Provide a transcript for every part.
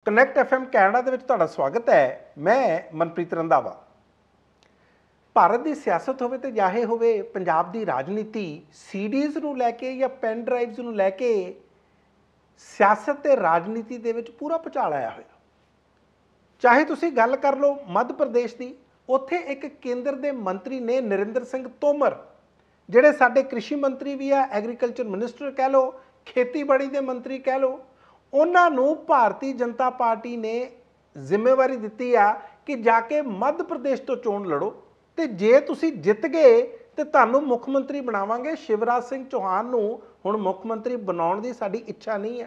Connect FM Canada ਦੇ ਵਿੱਚ ਤੁਹਾਡਾ ਸਵਾਗਤ ਹੈ। ਮੈਂ ਮਨਪ੍ਰੀਤ ਰੰਧਾਵਾ। ਭਾਰਤ ਦੀ ਸਿਆਸਤ ਹੋਵੇ ਤੇ ਚਾਹੇ ਹੋਵੇ ਪੰਜਾਬ ਦੀ ਰਾਜਨੀਤੀ ਸੀਡੀਜ਼ ਨੂੰ ਲੈ ਕੇ ਜਾਂ ਪੈਨ ਡਰਾਈਵਸ ਨੂੰ ਲੈ ਕੇ ਸਿਆਸਤ ਤੇ ਰਾਜਨੀਤੀ ਦੇ ਵਿੱਚ ਪੂਰਾ ਭੁਚਾਲ ਆਇਆ ਹੋਇਆ। ਚਾਹੇ ਤੁਸੀਂ ਗੱਲ ਕਰ ਲਓ ਮੱਧ ਪ੍ਰਦੇਸ਼ ਦੀ, ਉੱਥੇ ਇੱਕ ਕੇਂਦਰ ਦੇ ਮੰਤਰੀ ਨੇ ਨਰਿੰਦਰ ਸਿੰਘ ਤੋਮਰ, ਜਿਹੜੇ ਸਾਡੇ ਕ੍ਰਿਸ਼ੀ ਮੰਤਰੀ ਵੀ ਆ, ਐਗਰੀਕਲਚਰ ਮਿਨਿਸਟਰ ਕਹਿ ਲਓ, ਖੇਤੀਬਾੜੀ ਦੇ ਮੰਤਰੀ ਕਹਿ ਲਓ, ਉਹਨਾਂ ਨੂੰ ਭਾਰਤੀ ਜਨਤਾ ਪਾਰਟੀ ਨੇ ਜ਼ਿੰਮੇਵਾਰੀ ਦਿੱਤੀ ਆ ਕਿ ਜਾ ਕੇ ਮੱਧ ਪ੍ਰਦੇਸ਼ ਤੋਂ ਚੋਣ ਲੜੋ ਤੇ ਜੇ ਤੁਸੀਂ ਜਿੱਤ ਗਏ ਤੇ ਤੁਹਾਨੂੰ ਮੁੱਖ ਮੰਤਰੀ ਬਣਾਵਾਂਗੇ। ਸ਼ਿਵਰਾਜ ਸਿੰਘ ਚੌਹਾਨ ਨੂੰ ਹੁਣ ਮੁੱਖ ਮੰਤਰੀ ਬਣਾਉਣ ਦੀ ਸਾਡੀ ਇੱਛਾ ਨਹੀਂ ਹੈ,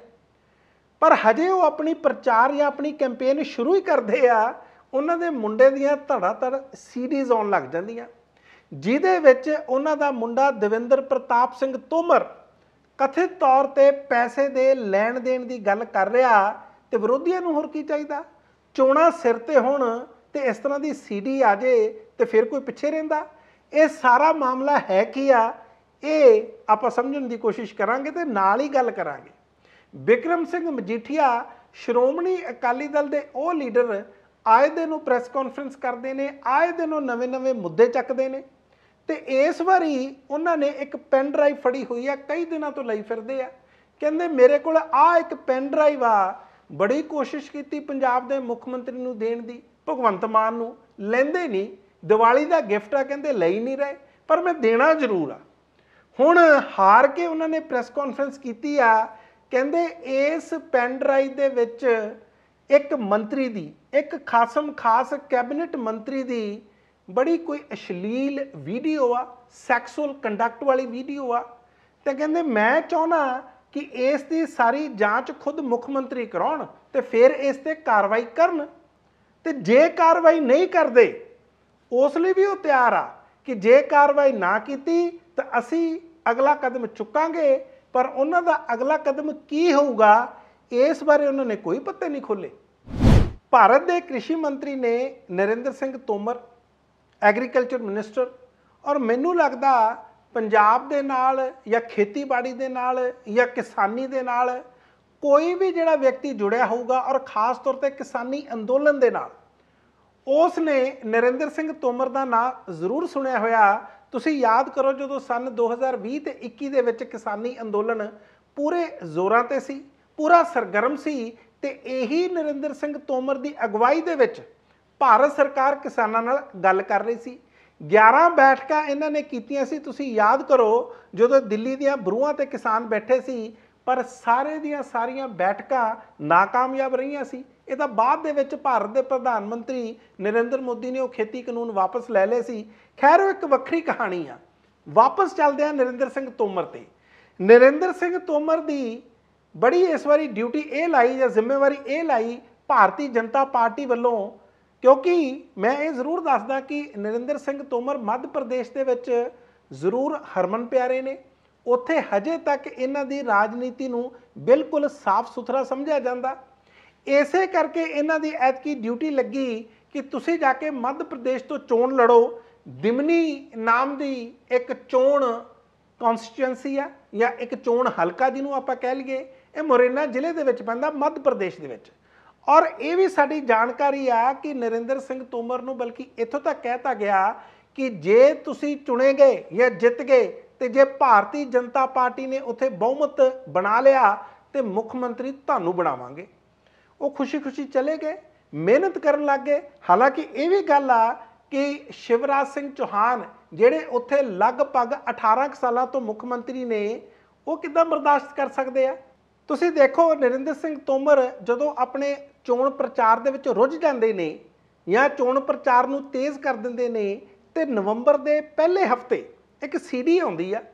ਪਰ ਹਜੇ ਉਹ ਆਪਣੀ ਪ੍ਰਚਾਰ ਜਾਂ ਆਪਣੀ ਕੈਂਪੇਨ ਸ਼ੁਰੂ ਹੀ ਕਰਦੇ ਆ। ਉਹਨਾਂ ਦੇ ਮੁੰਡੇ ਦੀਆਂ ਧੜਾਧੜ ਸੀਡੀਜ਼ ਆਉਣ ਲੱਗ ਜਾਂਦੀਆਂ, ਜਿਹਦੇ ਵਿੱਚ ਉਹਨਾਂ ਦਾ ਮੁੰਡਾ ਦਵਿੰਦਰ ਪ੍ਰਤਾਪ ਸਿੰਘ ਤੋਮਰ ਕਥਿਤ ਤੌਰ ਤੇ ਪੈਸੇ ਦੇ ਲੈਣ ਦੇਣ ਦੀ ਗੱਲ ਕਰ ਰਿਹਾ ਤੇ ਵਿਰੋਧੀਆਂ ਨੂੰ ਹੋਰ ਕੀ ਚਾਹੀਦਾ? ਚੋਣਾਂ ਸਿਰ ਤੇ ਹੋਣ ਤੇ ਇਸ ਤਰ੍ਹਾਂ ਦੀ ਸੀਡੀ ਆ ਜੇ ਤੇ ਫਿਰ ਕੋਈ ਪਿੱਛੇ ਰਹਿੰਦਾ? ਇਹ ਸਾਰਾ ਮਾਮਲਾ ਹੈ ਕੀ ਆ, ਇਹ ਆਪਾਂ ਸਮਝਣ ਦੀ ਕੋਸ਼ਿਸ਼ ਕਰਾਂਗੇ ਤੇ ਨਾਲ ਹੀ ਗੱਲ ਕਰਾਂਗੇ। ਬਿਕਰਮ ਸਿੰਘ ਮਜੀਠੀਆ ਸ਼੍ਰੋਮਣੀ ਅਕਾਲੀ ਦਲ ਦੇ ਉਹ ਲੀਡਰ ਆਏ ਦਿਨ ਨੂੰ ਪ੍ਰੈਸ ਕਾਨਫਰੰਸ ਕਰਦੇ ਨੇ, ਆਏ ਦਿਨ ਉਹ ਨਵੇਂ ਮੁੱਦੇ ਚੱਕਦੇ ਨੇ ਤੇ ਇਸ ਵਾਰੀ ਉਹਨਾਂ ਨੇ ਇੱਕ ਪੈਨ ਡਰਾਈਵ ਫੜੀ ਹੋਈ ਆ, ਕਈ ਦਿਨਾਂ ਤੋਂ ਲਈ ਫਿਰਦੇ ਆ। ਕਹਿੰਦੇ ਮੇਰੇ ਕੋਲ ਆ ਇੱਕ ਪੈਨ ਡਰਾਈਵ ਆ, ਬੜੀ ਕੋਸ਼ਿਸ਼ ਕੀਤੀ ਪੰਜਾਬ ਦੇ ਮੁੱਖ ਮੰਤਰੀ ਨੂੰ ਦੇਣ ਦੀ, ਭਗਵੰਤ ਮਾਨ ਨੂੰ, ਲੈਂਦੇ ਨਹੀਂ। ਦੀਵਾਲੀ ਦਾ ਗਿਫਟ ਆ, ਕਹਿੰਦੇ ਲਈ ਨਹੀਂ ਰਹੇ, ਪਰ ਮੈਂ ਦੇਣਾ ਜ਼ਰੂਰ ਆ। ਹੁਣ ਹਾਰ ਕੇ ਉਹਨਾਂ ਨੇ ਪ੍ਰੈਸ ਕਾਨਫਰੰਸ ਕੀਤੀ ਆ, ਕਹਿੰਦੇ ਇਸ ਪੈਨ ਡਰਾਈਵ ਦੇ ਵਿੱਚ ਇੱਕ ਮੰਤਰੀ ਦੀ, ਇੱਕ ਖਾਸ ਕੈਬਨਿਟ ਮੰਤਰੀ ਦੀ ਬੜੀ ਕੋਈ ਅਸ਼ਲੀਲ ਵੀਡੀਓ ਆ, ਸੈਕਸੁਅਲ ਕੰਡਕਟ ਵਾਲੀ ਵੀਡੀਓ ਆ ਤੇ ਕਹਿੰਦੇ ਮੈਂ ਚਾਹੁੰਦਾ ਕਿ ਇਸ ਦੀ ਸਾਰੀ ਜਾਂਚ ਖੁਦ ਮੁੱਖ ਮੰਤਰੀ ਕਰਾਉਣ ਤੇ ਫਿਰ ਇਸ ਤੇ ਕਾਰਵਾਈ ਕਰਨ। ਤੇ ਜੇ ਕਾਰਵਾਈ ਨਹੀਂ ਕਰਦੇ ਉਸ ਲਈ ਵੀ ਉਹ ਤਿਆਰ ਆ ਕਿ ਜੇ ਕਾਰਵਾਈ ਨਾ ਕੀਤੀ ਤਾਂ ਅਸੀਂ ਅਗਲਾ ਕਦਮ ਚੁੱਕਾਂਗੇ, ਪਰ ਉਹਨਾਂ ਦਾ ਅਗਲਾ ਕਦਮ ਕੀ ਹੋਊਗਾ ਇਸ ਬਾਰੇ ਉਹਨਾਂ ਨੇ ਕੋਈ ਪੱਤੇ ਨਹੀਂ ਖੋਲੇ। ਭਾਰਤ ਦੇ ਕ੍ਰਿਸ਼ੀ ਮੰਤਰੀ ਨੇ ਨਰਿੰਦਰ ਸਿੰਘ ਤੋਮਰ, ਐਗਰੀਕਲਚਰ ਮਿਨਿਸਟਰ, ਔਰ ਮੈਨੂੰ ਲੱਗਦਾ ਪੰਜਾਬ ਦੇ ਨਾਲ ਜਾਂ ਖੇਤੀਬਾੜੀ ਦੇ ਨਾਲ ਜਾਂ ਕਿਸਾਨੀ ਦੇ ਨਾਲ ਕੋਈ ਵੀ ਜਿਹੜਾ ਵਿਅਕਤੀ ਜੁੜਿਆ ਹੋਊਗਾ ਔਰ ਖ਼ਾਸ ਤੌਰ ਤੇ ਕਿਸਾਨੀ ਅੰਦੋਲਨ ਦੇ ਨਾਲ, ਉਸ ਨੇ ਨਰਿੰਦਰ ਸਿੰਘ ਤੋਮਰ ਦਾ ਨਾਮ ਜ਼ਰੂਰ ਸੁਣਿਆ ਹੋਇਆ। ਤੁਸੀਂ ਯਾਦ ਕਰੋ ਜਦੋਂ ਸਨ 2020 ਤੇ 21 ਦੇ ਵਿੱਚ ਕਿਸਾਨੀ ਅੰਦੋਲਨ ਪੂਰੇ ਜ਼ੋਰਾਂ ਤੇ ਸੀ, ਪੂਰਾ ਸਰਗਰਮ ਸੀ ਤੇ ਇਹੀ ਨਰਿੰਦਰ ਸਿੰਘ ਤੋਮਰ ਦੀ ਅਗਵਾਈ ਦੇ ਵਿੱਚ ਭਾਰਤ ਸਰਕਾਰ ਕਿਸਾਨਾਂ ਨਾਲ ਗੱਲ ਕਰ ਰਹੀ ਸੀ। 11 ਬੈਠਕਾਂ ਇਹਨਾਂ ਨੇ ਕੀਤੀਆਂ ਸੀ, ਤੁਸੀਂ ਯਾਦ ਕਰੋ ਜਦੋਂ ਦਿੱਲੀ ਦੀਆਂ ਬਰੂਹਾਂ ਤੇ ਕਿਸਾਨ ਬੈਠੇ ਸੀ, ਪਰ ਸਾਰੇ ਦੀਆਂ ਸਾਰੀਆਂ ਬੈਠਕਾਂ ਨਾਕਾਮਯਾਬ ਰਹੀਆਂ ਸੀ। ਇਹ ਤਾਂ ਬਾਅਦ ਦੇ ਵਿੱਚ ਭਾਰਤ ਦੇ ਪ੍ਰਧਾਨ ਮੰਤਰੀ ਨਰਿੰਦਰ ਮੋਦੀ ਨੇ ਉਹ ਖੇਤੀ ਕਾਨੂੰਨ ਵਾਪਸ ਲੈ ਲਏ ਸੀ। ਖੈਰ ਉਹ ਇੱਕ ਵੱਖਰੀ ਕਹਾਣੀ ਆ। ਵਾਪਸ ਚੱਲਦੇ ਆ ਨਰਿੰਦਰ ਸਿੰਘ ਤੋਮਰ ਤੇ। ਨਰਿੰਦਰ ਸਿੰਘ ਤੋਮਰ ਦੀ ਬੜੀ ਇਸ ਵਾਰੀ ਡਿਊਟੀ ਇਹ ਲਾਈ ਜਾਂ ਜ਼ਿੰਮੇਵਾਰੀ ਇਹ ਲਾਈ ਭਾਰਤੀ ਜਨਤਾ ਪਾਰਟੀ ਵੱਲੋਂ, ਕਿਉਂਕਿ ਮੈਂ ਇਹ ਜ਼ਰੂਰ ਦੱਸਦਾ ਕਿ ਨਰਿੰਦਰ ਸਿੰਘ ਤੋਮਰ ਮੱਧ ਪ੍ਰਦੇਸ਼ ਦੇ ਵਿੱਚ ਜ਼ਰੂਰ ਹਰਮਨ ਪਿਆਰੇ ਨੇ। ਉੱਥੇ ਹਜੇ ਤੱਕ ਇਹਨਾਂ ਦੀ ਰਾਜਨੀਤੀ ਨੂੰ ਬਿਲਕੁਲ ਸਾਫ਼ ਸੁਥਰਾ ਸਮਝਿਆ ਜਾਂਦਾ। ਇਸੇ ਕਰਕੇ ਇਹਨਾਂ ਦੀ ਐਤਕੀ ਡਿਊਟੀ ਲੱਗੀ ਕਿ ਤੁਸੀਂ ਜਾ ਕੇ ਮੱਧ ਪ੍ਰਦੇਸ਼ ਤੋਂ ਚੋਣ ਲੜੋ। ਦਿਮਨੀ ਨਾਮ ਦੀ ਇੱਕ ਚੋਣ ਕੌਂਸਟੀਚੁਐਂਸੀ ਆ ਜਾਂ ਇੱਕ ਚੋਣ ਹਲਕਾ ਜਿਹਨੂੰ ਆਪਾਂ ਕਹਿ ਲਈਏ, ਇਹ ਮੁਰੈਨਾ ਜ਼ਿਲ੍ਹੇ ਦੇ ਵਿੱਚ ਪੈਂਦਾ ਮੱਧ ਪ੍ਰਦੇਸ਼ ਦੇ ਵਿੱਚ। ਔਰ ਇਹ ਵੀ ਸਾਡੀ ਜਾਣਕਾਰੀ ਆ ਕਿ ਨਰਿੰਦਰ ਸਿੰਘ ਤੋਮਰ ਨੂੰ ਬਲਕਿ ਇੱਥੋਂ ਤੱਕ ਕਹਿਤਾ ਗਿਆ ਕਿ ਜੇ ਤੁਸੀਂ ਚੁਣੇ ਗਏ ਜਾਂ ਜਿੱਤ ਗਏ ਤੇ ਜੇ ਭਾਰਤੀ ਜਨਤਾ ਪਾਰਟੀ ਨੇ ਉੱਥੇ ਬਹੁਮਤ ਬਣਾ ਲਿਆ ਤੇ ਮੁੱਖ ਮੰਤਰੀ ਤੁਹਾਨੂੰ ਬਣਾਵਾਂਗੇ। ਉਹ ਖੁਸ਼ੀ ਚਲੇ ਗਏ, ਮਿਹਨਤ ਕਰਨ ਲੱਗ ਗਏ। ਹਾਲਾਂਕਿ ਇਹ ਵੀ ਗੱਲ ਆ ਕਿ ਸ਼ਿਵਰਾਜ ਸਿੰਘ ਚੌਹਾਨ ਜਿਹੜੇ ਉੱਥੇ ਲਗਭਗ 18 ਸਾਲਾਂ ਤੋਂ ਮੁੱਖ ਮੰਤਰੀ ਨੇ, ਉਹ ਕਿੱਦਾਂ ਬਰਦਾਸ਼ਤ ਕਰ ਸਕਦੇ ਆ? ਤੁਸੀਂ ਦੇਖੋ ਨਰਿੰਦਰ ਸਿੰਘ ਤੋਮਰ ਜਦੋਂ ਆਪਣੇ ਚੋਣ ਪ੍ਰਚਾਰ ਦੇ ਵਿੱਚ ਰੁੱਝ ਜਾਂਦੇ ਨੇ ਜਾਂ ਚੋਣ ਪ੍ਰਚਾਰ ਨੂੰ ਤੇਜ਼ ਕਰ ਦਿੰਦੇ ਨੇ ਤੇ ਨਵੰਬਰ ਦੇ ਪਹਿਲੇ ਹਫਤੇ ਇੱਕ ਸੀਡੀ ਆਉਂਦੀ ਆ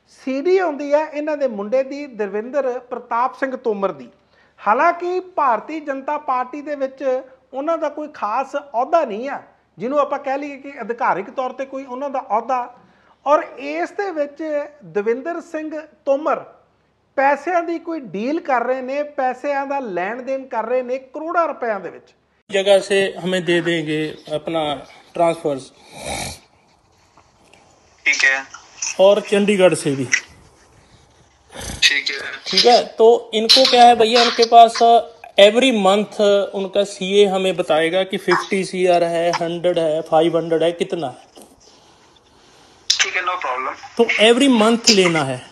ਇਹਨਾਂ ਦੇ ਮੁੰਡੇ ਦੀ, ਦਵਿੰਦਰ ਪ੍ਰਤਾਪ ਸਿੰਘ ਤੋਮਰ ਦੀ। ਹਾਲਾਂਕਿ ਭਾਰਤੀ ਜਨਤਾ ਪਾਰਟੀ ਦੇ ਵਿੱਚ ਉਹਨਾਂ ਦਾ ਕੋਈ ਖਾਸ ਅਹੁਦਾ ਨਹੀਂ ਆ ਜਿਹਨੂੰ ਆਪਾਂ ਕਹਿ ਲਈਏ ਕਿ ਅਧਿਕਾਰਿਕ ਤੌਰ ਤੇ ਕੋਈ ਉਹਨਾਂ ਦਾ ਅਹੁਦਾ। ਔਰ ਇਸ ਦੇ ਵਿੱਚ ਦਵਿੰਦਰ ਸਿੰਘ ਤੋਮਰ ਪੈਸਿਆਂ ਦੀ ਕੋਈ ਡੀਲ ਕਰ ਰਹੇ ਨੇ, ਪੈਸਿਆਂ ਦਾ ਲੈਣ देन कर रहे ने करोड़ों रुपयों ਦੇ ਵਿੱਚ। जगह से हमें दे देंगे अपना ट्रांसफर्स, ठीक है, और चंडीगढ़ से भी ठीक है। ठीक है। तो इनको क्या है भैया, इनके पास एवरी मंथ उनका सीए हमें बताएगा कि 50 सीआर है, 100 है, 500 है, कितना है। ठीक है, नो प्रॉब्लम। तो एवरी मंथ लेना है।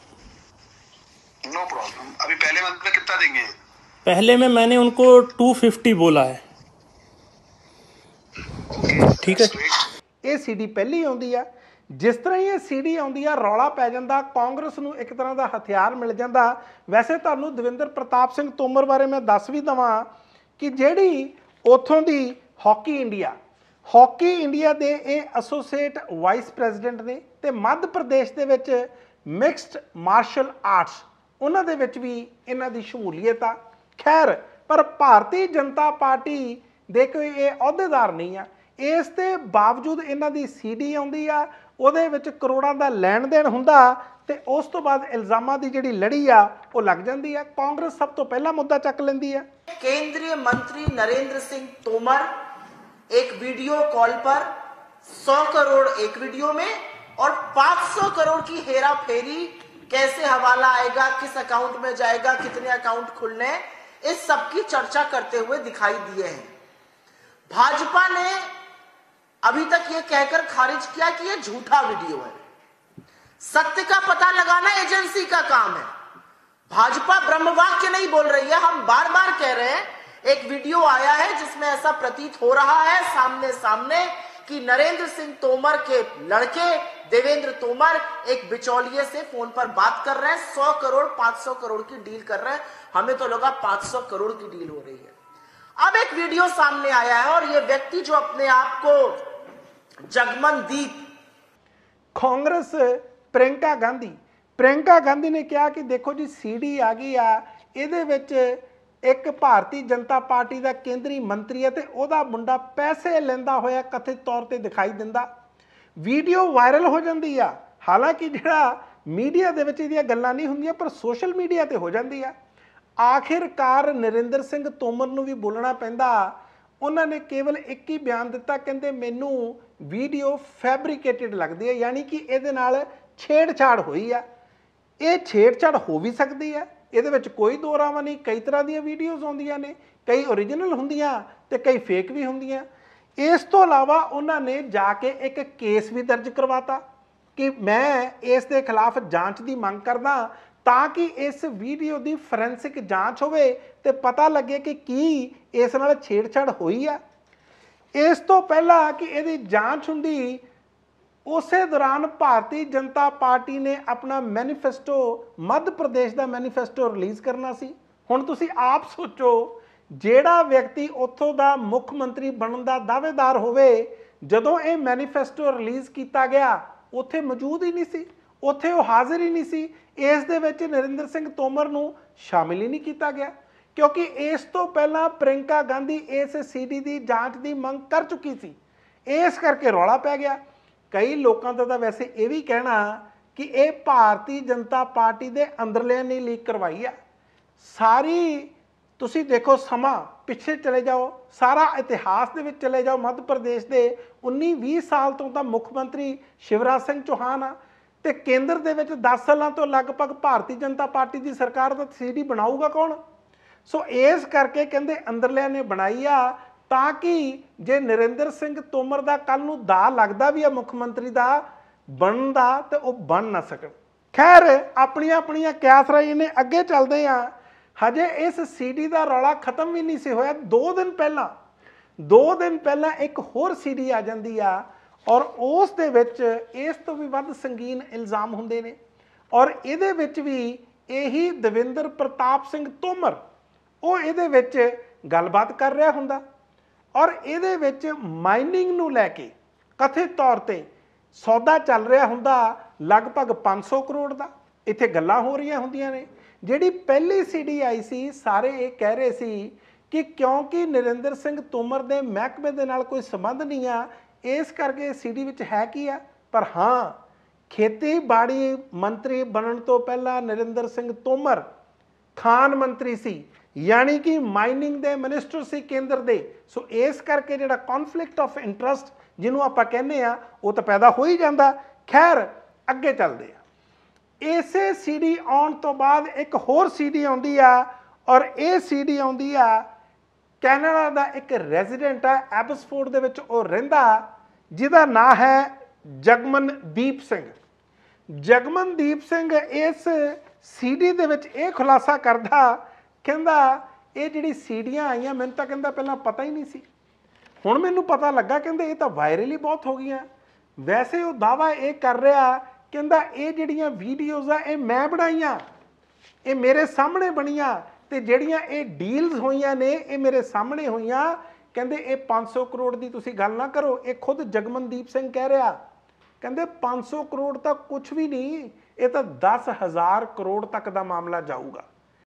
No problem. अभी पहले मंथ में कितना देंगे? पहले में मैंने उनको 250 बोला है। ठीक है। ਇਹ ਸੀਡੀ ਪਹਿਲੀ ਆਉਂਦੀ ਆ। ਜਿਸ ਤਰ੍ਹਾਂ ਹੀ ਇਹ ਸੀਡੀ ਆਉਂਦੀ ਆ ਰੌਲਾ ਪੈ ਜਾਂਦਾ, ਕਾਂਗਰਸ ਨੂੰ ਇੱਕ ਤਰ੍ਹਾਂ ਦਾ ਹਥਿਆਰ ਮਿਲ ਜਾਂਦਾ। ਵੈਸੇ ਤੁਹਾਨੂੰ ਦਵਿੰਦਰ ਪ੍ਰਤਾਪ ਸਿੰਘ ਤੋਮਰ ਬਾਰੇ ਮੈਂ ਦੱਸ ਵੀ ਦੇਵਾਂ ਕਿ ਜਿਹੜੀ ਉੱਥੋਂ ਦੀ ਹਾਕੀ ਇੰਡੀਆ ਦੇ ਇਹ ਐਸੋਸੀਏਟ ਵਾਈਸ ਪ੍ਰੈਜ਼ੀਡੈਂਟ ਨੇ ਤੇ ਮੱਧ ਪ੍ਰਦੇਸ਼ ਦੇ ਵਿੱਚ ਮਿਕਸਡ ਮਾਰਸ਼ਲ ਆਰਟਸ ਉਹਨਾਂ ਦੇ ਵਿੱਚ ਵੀ ਇਹਨਾਂ ਦੀ ਸ਼ਮੂਲੀਅਤ ਆ। ਖੈਰ, ਪਰ ਭਾਰਤੀ ਜਨਤਾ ਪਾਰਟੀ ਦੇ ਕੋਈ ਇਹ ਅਹੁਦੇਦਾਰ ਨਹੀਂ ਆ। ਇਸ ਦੇ ਬਾਵਜੂਦ ਇਹਨਾਂ ਦੀ ਸੀਡੀ ਆਉਂਦੀ ਆ, ਉਹਦੇ ਵਿੱਚ ਕਰੋੜਾਂ ਦਾ ਲੈਣ ਦੇਣ ਹੁੰਦਾ ਤੇ ਉਸ ਤੋਂ ਬਾਅਦ ਇਲਜ਼ਾਮਾਂ ਦੀ ਜਿਹੜੀ ਲੜੀ ਆ ਉਹ ਲੱਗ ਜਾਂਦੀ ਆ। ਕਾਂਗਰਸ ਸਭ ਤੋਂ ਪਹਿਲਾ ਮੁੱਦਾ ਚੱਕ ਲੈਂਦੀ ਆ। केंद्रीय मंत्री नरेंद्र सिंह तोमर एक वीडियो कॉल पर 100 करोड़ एक वीडियो में और 500 करोड़ की हेरा फेरी, कैसे हवाला आएगा, किस अकाउंट में जाएगा, कितने अकाउंट खुलने, इस सब की चर्चा करते हुए दिखाई दिए हैं। भाजपा ने अभी तक ये कहकर खारिज किया कि ये झूठा वीडियो है। सत्य का पता लगाना एजेंसी का काम है। भाजपा ब्रह्मवाक्य नहीं बोल रही है। हम बार बार कह रहे हैं, एक वीडियो आया है जिसमें ऐसा प्रतीत हो रहा है सामने सामने कि नरेंद्र सिंह तोमर के लड़के देवेंद्र तोमर एक बिचौलिए से फोन पर बात कर रहे हैं। 100 करोड़ 500 करोड़ की डील कर रहे हैं। हमें तो लगा 500 करोड़ की डील हो रही है। अब एक वीडियो सामने आया है और ये व्यक्ति जो अपने आप को जगमनदीप ਕਾਂਗਰਸ ਪ੍ਰਿयंका गांधी ने कहा कि देखो जी सीडी आ गई आ, ਇਹਦੇ ਵਿੱਚ ਇੱਕ ਭਾਰਤੀ ਜਨਤਾ ਪਾਰਟੀ ਦਾ ਕੇਂਦਰੀ ਮੰਤਰੀ ਹੈ ਤੇ ਉਹਦਾ ਮੁੰਡਾ ਪੈਸੇ ਲੈਂਦਾ ਹੋਇਆ ਕਥਿਤ ਤੌਰ ਤੇ ਦਿਖਾਈ ਦਿੰਦਾ। ਵੀਡੀਓ ਵਾਇਰਲ ਹੋ ਜਾਂਦੀ ਆ। ਹਾਲਾਂਕਿ ਜਿਹੜਾ ਮੀਡੀਆ ਦੇ ਵਿੱਚ ਇਹਦੀਆਂ ਗੱਲਾਂ ਨਹੀਂ ਹੁੰਦੀਆਂ, ਪਰ ਸੋਸ਼ਲ ਮੀਡੀਆ ਤੇ ਹੋ ਜਾਂਦੀ ਆ। ਆਖਿਰਕਾਰ ਨਰਿੰਦਰ ਸਿੰਘ ਤੋਮਰ ਨੂੰ ਵੀ ਬੋਲਣਾ ਪੈਂਦਾ। ਉਹਨਾਂ ਨੇ ਕੇਵਲ ਇੱਕ ਹੀ ਬਿਆਨ ਦਿੱਤਾ, ਕਹਿੰਦੇ ਮੈਨੂੰ ਵੀਡੀਓ ਫੈਬਰੀਕੇਟਡ ਲੱਗਦੀ ਹੈ, ਯਾਨੀ ਕਿ ਇਹਦੇ ਨਾਲ ਛੇੜਛਾੜ ਹੋਈ ਆ। ਇਹ ਛੇੜਛਾੜ ਹੋ ਵੀ ਸਕਦੀ ਹੈ, ਇਹਦੇ ਵਿੱਚ ਕੋਈ ਦੋ ਰਾਵਾਂ ਨਹੀਂ। ਕਈ ਤਰ੍ਹਾਂ ਦੀਆਂ ਵੀਡੀਓਜ਼ ਆਉਂਦੀਆਂ ਨੇ, ਕਈ ਓਰੀਜਨਲ ਹੁੰਦੀਆਂ ਤੇ ਕਈ ਫੇਕ ਵੀ ਹੁੰਦੀਆਂ। ਇਸ ਤੋਂ ਇਲਾਵਾ ਉਹਨਾਂ ਨੇ ਜਾ ਕੇ ਇੱਕ ਕੇਸ ਵੀ ਦਰਜ ਕਰਵਾਤਾ ਕਿ ਮੈਂ ਇਸ ਦੇ ਖਿਲਾਫ ਜਾਂਚ ਦੀ ਮੰਗ ਕਰਦਾ, ਤਾਂ ਕਿ ਇਸ ਵੀਡੀਓ ਦੀ ਫੋਰੈਂਸਿਕ ਜਾਂਚ ਹੋਵੇ ਤੇ ਪਤਾ ਲੱਗੇ ਕਿ ਕੀ ਇਸ ਨਾਲ ਛੇੜਛਾੜ ਹੋਈ ਆ। ਇਸ ਤੋਂ ਪਹਿਲਾਂ ਕਿ ਇਹਦੀ ਜਾਂਚ ਹੁੰਦੀ, ਉਸੇ ਦੌਰਾਨ ਭਾਰਤੀ ਜਨਤਾ ਪਾਰਟੀ ਨੇ ਆਪਣਾ ਮੈਨੀਫੈਸਟੋ, ਮੱਧ ਪ੍ਰਦੇਸ਼ ਦਾ ਮੈਨੀਫੈਸਟੋ ਰਿਲੀਜ਼ ਕਰਨਾ ਸੀ। ਹੁਣ ਤੁਸੀਂ ਆਪ ਸੋਚੋ, ਜਿਹੜਾ ਵਿਅਕਤੀ ਉੱਥੋਂ ਦਾ ਮੁੱਖ ਮੰਤਰੀ ਬਣਨ ਦਾ ਦਾਅਵੇਦਾਰ ਹੋਵੇ, ਜਦੋਂ ਇਹ ਮੈਨੀਫੈਸਟੋ ਰਿਲੀਜ਼ ਕੀਤਾ ਗਿਆ ਉੱਥੇ ਮੌਜੂਦ ਹੀ ਨਹੀਂ ਸੀ, ਉੱਥੇ ਉਹ ਹਾਜ਼ਰ ਹੀ ਨਹੀਂ ਸੀ। ਇਸ ਦੇ ਵਿੱਚ ਨਰਿੰਦਰ ਸਿੰਘ ਤੋਮਰ ਨੂੰ ਸ਼ਾਮਿਲ ਹੀ ਨਹੀਂ ਕੀਤਾ ਗਿਆ, ਕਿਉਂਕਿ ਇਸ ਤੋਂ ਪਹਿਲਾਂ ਪ੍ਰਿयंका गांधी ਇਸ ਸੀਡੀ ਦੀ ਜਾਂਚ ਦੀ ਮੰਗ ਕਰ ਚੁੱਕੀ ਸੀ। ਇਸ ਕਰਕੇ ਰੌਲਾ ਪੈ ਗਿਆ। ਕਈ ਲੋਕਾਂ ਦਾ ਤਾਂ ਵੈਸੇ ਇਹ ਵੀ ਕਹਿਣਾ ਕਿ ਇਹ ਭਾਰਤੀ ਜਨਤਾ ਪਾਰਟੀ ਦੇ ਅੰਦਰਲਿਆਂ ਨੇ ਲੀਕ ਕਰਵਾਈ ਆ। ਸਾਰੀ ਤੁਸੀਂ ਦੇਖੋ, ਸਮਾਂ ਪਿੱਛੇ ਚਲੇ ਜਾਓ, ਸਾਰਾ ਇਤਿਹਾਸ ਦੇ ਵਿੱਚ ਚਲੇ ਜਾਓ। ਮੱਧ ਪ੍ਰਦੇਸ਼ ਦੇ 19-20 ਸਾਲ ਤੋਂ ਤਾਂ ਮੁੱਖ ਮੰਤਰੀ ਸ਼ਿਵਰਾਜ ਸਿੰਘ ਚੌਹਾਨ ਆ ਤੇ ਕੇਂਦਰ ਦੇ ਵਿੱਚ 10 ਸਾਲਾਂ ਤੋਂ ਲਗਭਗ ਭਾਰਤੀ ਜਨਤਾ ਪਾਰਟੀ ਦੀ ਸਰਕਾਰ ਦਾ ਸੀਡੀ ਬਣਾਊਗਾ ਕੌਣ? ਸੋ ਇਸ ਕਰਕੇ ਕਹਿੰਦੇ ਅੰਦਰਲਿਆਂ ਨੇ ਬਣਾਈ ਆ, ਤਾਂ ਕਿ ਜੇ ਨਰਿੰਦਰ ਸਿੰਘ ਤੋਮਰ ਦਾ ਕੱਲ ਨੂੰ ਦਾ ਲੱਗਦਾ ਵੀ ਆ ਮੁੱਖ ਮੰਤਰੀ ਦਾ ਬਣਨ ਦਾ, ਤੇ ਉਹ ਬਣ ਨਾ ਸਕਣ। ਖੈਰ, ਆਪਣੀਆਂ ਆਪਣੀਆਂ ਕਿਆਸ ਰਾਈ ਨੇ ਅੱਗੇ ਚੱਲਦੇ ਆ। ਹਜੇ ਇਸ ਸੀਡੀ ਦਾ ਰੌਲਾ ਖਤਮ ਵੀ ਨਹੀਂ ਸੀ ਹੋਇਆ। 2 ਦਿਨ ਪਹਿਲਾਂ ਇੱਕ ਹੋਰ ਸੀਡੀ ਆ ਜਾਂਦੀ ਆ ਔਰ ਉਸ ਦੇ ਵਿੱਚ ਇਸ ਤੋਂ ਵੀ ਵੱਧ ਸੰਗੀਨ ਇਲਜ਼ਾਮ ਹੁੰਦੇ ਨੇ। ਔਰ ਇਹਦੇ ਵਿੱਚ ਵੀ ਇਹੀ ਦਵਿੰਦਰ ਪ੍ਰਤਾਪ ਸਿੰਘ ਤੋਮਰ ਉਹ ਇਹਦੇ ਵਿੱਚ ਗੱਲਬਾਤ ਕਰ ਰਿਹਾ ਹੁੰਦਾ ਔਰ ਇਹਦੇ ਵਿੱਚ ਮਾਈਨਿੰਗ ਨੂੰ ਲੈ ਕੇ ਕਥਿਤ ਤੌਰ ਤੇ ਸੌਦਾ ਚੱਲ ਰਿਹਾ ਹੁੰਦਾ ਲਗਭਗ 500 ਕਰੋੜ ਦਾ। ਇੱਥੇ ਗੱਲਾਂ ਹੋ ਰਹੀਆਂ ਹੁੰਦੀਆਂ ਨੇ। ਜਿਹੜੀ ਪਹਿਲੀ ਸੀਡੀ ਆਈ ਸੀ, ਸਾਰੇ ਇਹ ਕਹਿ ਰਹੇ ਸੀ ਕਿ ਕਿਉਂਕਿ ਨਰਿੰਦਰ ਸਿੰਘ ਤੋਮਰ ਦੇ ਮਹਿਕਮੇ ਦੇ ਨਾਲ ਕੋਈ ਸੰਬੰਧ ਨਹੀਂ ਆ, ਇਸ ਕਰਕੇ ਸੀਡੀ ਵਿੱਚ ਹੈ ਕੀ ਆ। ਪਰ ਹਾਂ, ਖੇਤੀਬਾੜੀ ਮੰਤਰੀ ਬਣਨ ਤੋਂ ਪਹਿਲਾਂ ਨਰਿੰਦਰ ਸਿੰਘ ਤੋਮਰ ਖਾਨ ਮੰਤਰੀ ਸੀ, यानी कि माइनिंग के मिनिस्टर से केंद्र दे। सो इस करके जो कॉन्फ्लिक्ट ऑफ इंटरस्ट जिन्हों आप कहने वो तो पैदा हो ही जाता। खैर, अगे चलते हैं। इसे सीडी आने तो बाद एक होर सीडी आती आ ਔਰ ਇਹ ਸੀਡੀ ਆਉਂਦੀ ਆ ਕੈਨੇਡਾ ਦਾ ਇੱਕ ਰੈਜ਼ੀਡੈਂਟ ਆ ਐਬਸਫੋਰਡ ਦੇ ਵਿੱਚ ਉਹ ਰਹਿੰਦਾ, ਜਿਹਦਾ ਨਾਂ ਹੈ ਜਗਮਨਦੀਪ ਸਿੰਘ। ਜਗਮਨਦੀਪ ਸਿੰਘ ਇਸ ਸੀਡੀ ਦੇ ਵਿੱਚ ਇਹ ਖੁਲਾਸਾ ਕਰਦਾ, ਕਹਿੰਦਾ ਇਹ ਜਿਹੜੀ ਸੀਡੀਆਂ ਆਈਆਂ ਮੈਨੂੰ ਤਾਂ ਕਹਿੰਦਾ ਪਹਿਲਾਂ ਪਤਾ ਹੀ ਨਹੀਂ ਸੀ, ਹੁਣ ਮੈਨੂੰ ਪਤਾ ਲੱਗਾ, ਕਹਿੰਦੇ ਇਹ ਤਾਂ ਵਾਇਰਲ ਹੀ ਬਹੁਤ ਹੋ ਗਈਆਂ। ਵੈਸੇ ਉਹ ਦਾਵਾ ਇਹ ਕਰ ਰਿਹਾ, ਕਹਿੰਦਾ ਇਹ ਜਿਹੜੀਆਂ ਵੀਡੀਓਜ਼ ਆ ਇਹ ਮੈਂ ਬਣਾਈਆਂ, ਇਹ ਮੇਰੇ ਸਾਹਮਣੇ ਬਣੀਆਂ, ਤੇ ਜਿਹੜੀਆਂ ਇਹ ਡੀਲਸ ਹੋਈਆਂ ਨੇ ਇਹ ਮੇਰੇ ਸਾਹਮਣੇ ਹੋਈਆਂ। ਕਹਿੰਦੇ ਇਹ 500 ਕਰੋੜ ਦੀ ਤੁਸੀਂ ਗੱਲ ਨਾ ਕਰੋ, ਇਹ ਖੁਦ ਜਗਮਨਦੀਪ ਸਿੰਘ ਕਹਿ ਰਿਹਾ, ਕਹਿੰਦੇ 500 ਕਰੋੜ ਤਾਂ ਕੁਝ ਵੀ नहीं, ये तो 10,000 करोड़ तक का मामला जाऊगा।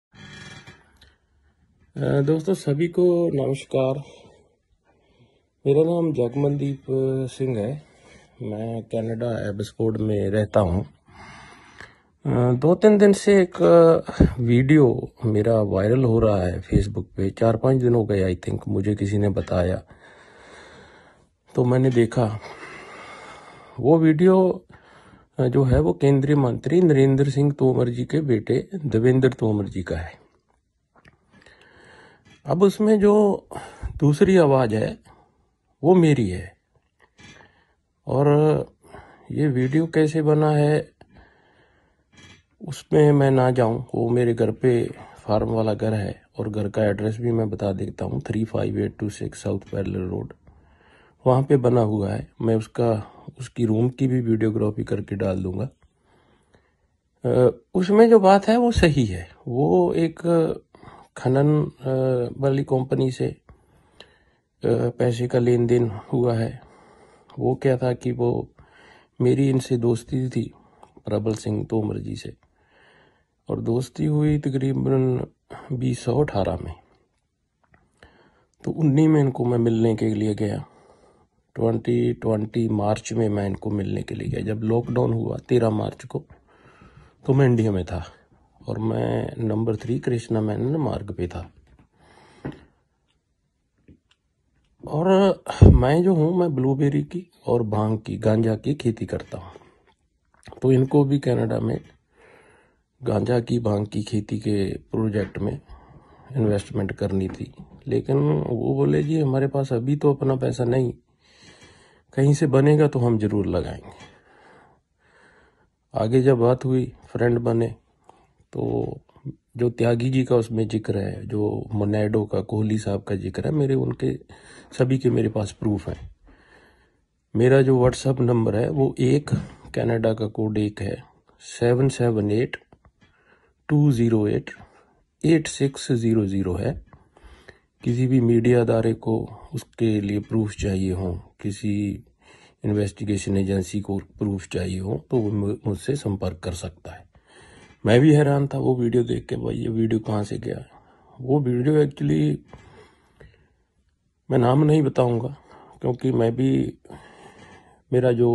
दोस्तों सभी को नमस्कार, मेरा नाम जगमनदीप सिंह है, मैं कनाडा एबसफोर्ड में रहता हूँ। 2-3 दिन से एक वीडियो मेरा वायरल हो रहा है फेसबुक पे, 4-5 दिन हो गए आई थिंक, मुझे किसी ने बताया तो मैंने देखा। वो वीडियो जो है वो केंद्रीय मंत्री नरेंद्र सिंह तोमर जी के बेटे देवेंद्र तोमर जी का है। अब उसमें जो दूसरी आवाज है वो मेरी है, और ये वीडियो कैसे बना है उसमें मैं ना जाऊं, वो मेरे घर पे फार्म वाला घर है, और घर का एड्रेस भी मैं बता देता हूँ, 35826 साउथ पैरेलल रोड, वहाँ पे बना हुआ है। मैं उसकी रूम की भी वीडियोग्राफी करके डाल दूंगा। उसमें जो बात है वो सही है। वो एक खनन वाली कंपनी से पैसे का लेन देन हुआ है। वो क्या था कि वो मेरी इनसे दोस्ती थी प्रबल सिंह तोमर जी से, और दोस्ती हुई तकरीबन 2018 में, तो 19 में इनको मैं मिलने के लिए गया। 2020 मार्च में मैं इनको मिलने के लिए गया। जब लॉकडाउन हुआ 13 मार्च को, तो मैं इंडिया में था, और मैं नंबर 3 कृष्णा मेनन मार्ग पे था। और मैं जो हूँ, मैं ब्लूबेरी की और भांग की, गांजा की खेती करता हूँ। तो इनको भी कनाडा में गांजा की, भांग की खेती के प्रोजेक्ट में इन्वेस्टमेंट करनी थी, लेकिन वो बोले जी हमारे पास अभी तो अपना पैसा नहीं, कहीं से बनेगा तो हम जरूर लगाएंगे। आगे जब बात हुई, फ्रेंड बने, तो जो त्यागी जी का उसमें जिक्र है, जो मोनेडो का कोहली साहब का जिक्र है, मेरे उनके सभी के मेरे पास प्रूफ है। मेरा जो व्हाट्सएप नंबर है वो एक कनाडा का कोड 1 है, 778-208-8600 है। किसी भी मीडिया अदारे को उसके लिए प्रूफ चाहिए हो, किसी इन्वेस्टिगेशन एजेंसी को प्रूफ चाहिए हो, तो वो मुझसे संपर्क कर सकता है। मैं भी हैरान था वो वीडियो देख के, भाई ये वीडियो कहाँ से गया। वो वीडियो एक्चुअली मैं नाम नहीं बताऊंगा, क्योंकि मैं भी, मेरा जो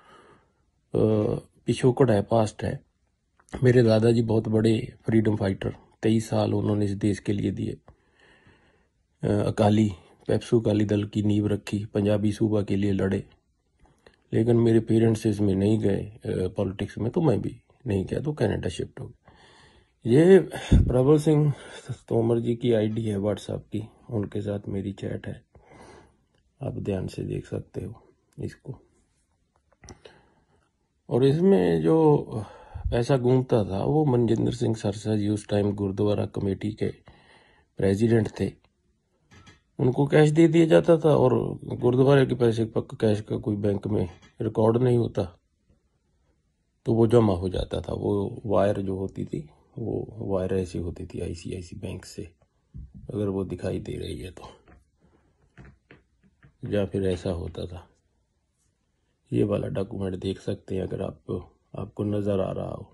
पिछोकड़ है, पास्ट है, मेरे दादाजी बहुत बड़े फ्रीडम फाइटर, 23 साल उन्होंने इस देश के लिए दिए। अकाली पेप्सू अकाली दल की नींव रखी, पंजाबी सूबा के लिए लड़े, लेकिन मेरे पेरेंट्स इसमें नहीं गए पॉलिटिक्स में, तो मैं भी नहीं गया, तो कनाडा शिफ्ट हो गया। ये प्रबल सिंह तोमर जी की आईडी है व्हाट्सएप की, उनके साथ मेरी चैट है, आप ध्यान से देख सकते हो इसको। और इसमें जो पैसा घूमता था वो मनजिंदर सिंह सरसा जी उस टाइम गुरुद्वारा कमेटी के प्रेसिडेंट थे, उनको कैश दे दिया जाता था, और गुरुद्वारे के पैसे पक्का कैश का कोई बैंक में रिकॉर्ड नहीं होता, तो वो जमा हो जाता था। वो वायर जो होती थी, वो वायर ऐसी होती थी आईसीआईसी बैंक से, अगर वो दिखाई दे रही है तो, या फिर ऐसा होता था। ये वाला डॉक्यूमेंट देख सकते हैं अगर आपको नजर आ रहा हो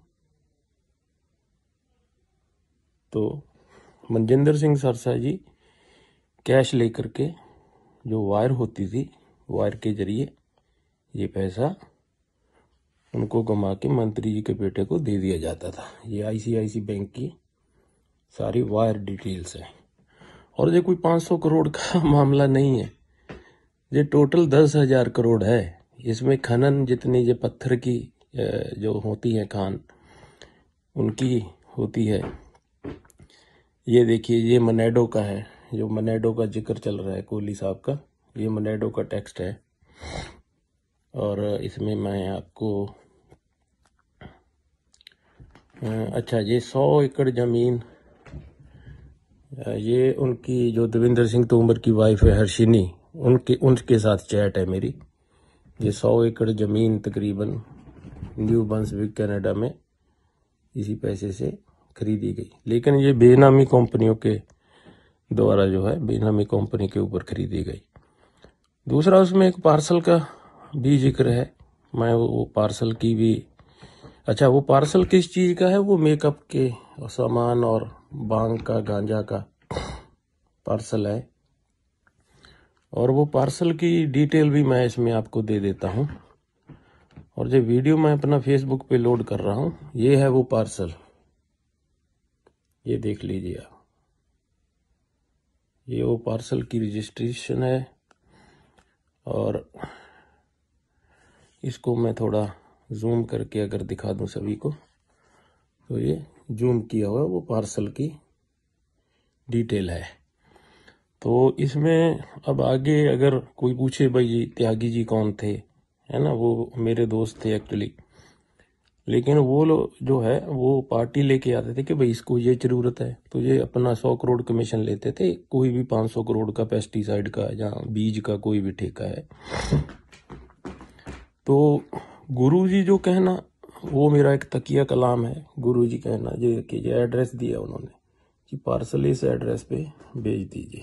तो। मनजिंदर सिंह सरसा जी कैश लेकर के, जो वायर होती थी, वायर के जरिए ये पैसा उनको घुमा के मंत्री जी के बेटे को दे दिया जाता था। ये आईसीआईसी बैंक की सारी वायर डिटेल्स है। और ये कोई 500 करोड़ का मामला नहीं है, ये टोटल 10,000 करोड़ है। इसमें खनन जितनी ये पत्थर की जो होती है खान, उनकी होती है, ये देखिए, ये मनेडो का है, जो मनेडो का जिक्र चल रहा है कोहली साहब का, ये मनेडो का टेक्स्ट है। और इसमें मैं आपको अच्छा, ये 100 एकड़ ज़मीन, ये उनकी जो देवेंद्र सिंह तोमर की वाइफ है हर्षिनी, उनके साथ चैट है मेरी। ये 100 एकड़ ज़मीन तकरीबन न्यू बंसविक कनाडा में इसी पैसे से खरीदी गई, लेकिन ये बेनामी कंपनियों के द्वारा जो है, बेनामी कंपनी के ऊपर खरीदी गई। दूसरा, उसमें एक पार्सल का भी जिक्र है। मैं वो पार्सल की भी, अच्छा वो पार्सल किस चीज़ का है, वो मेकअप के सामान और भांग का, गांजा का पार्सल है। और वो पार्सल की डिटेल भी मैं इसमें आपको दे देता हूँ। और जो वीडियो मैं अपना फेसबुक पे लोड कर रहा हूँ, ये है वो पार्सल, ये देख लीजिए आप। ये वो पार्सल की रजिस्ट्रेशन है। और इसको मैं थोड़ा जूम करके अगर दिखा दूं सभी को, तो ये जूम किया हुआ वो पार्सल की डिटेल है। तो इसमें अब आगे अगर कोई पूछे भाई जी त्यागी जी कौन थे, है ना, वो मेरे दोस्त थे एक्चुअली, लेकिन वो लोग जो है वो पार्टी लेके आते थे कि भाई इसको ये जरूरत है, तो ये अपना 100 करोड़ कमीशन लेते थे। कोई भी 500 करोड़ का पेस्टिसाइड का या बीज का कोई भी ठेका है, तो गुरुजी जो कहना, वो मेरा एक तकिया कलाम है। गुरुजी कहना ये कि ये एड्रेस दिया उन्होंने कि पार्सल इस एड्रेस पे भेज दीजिए।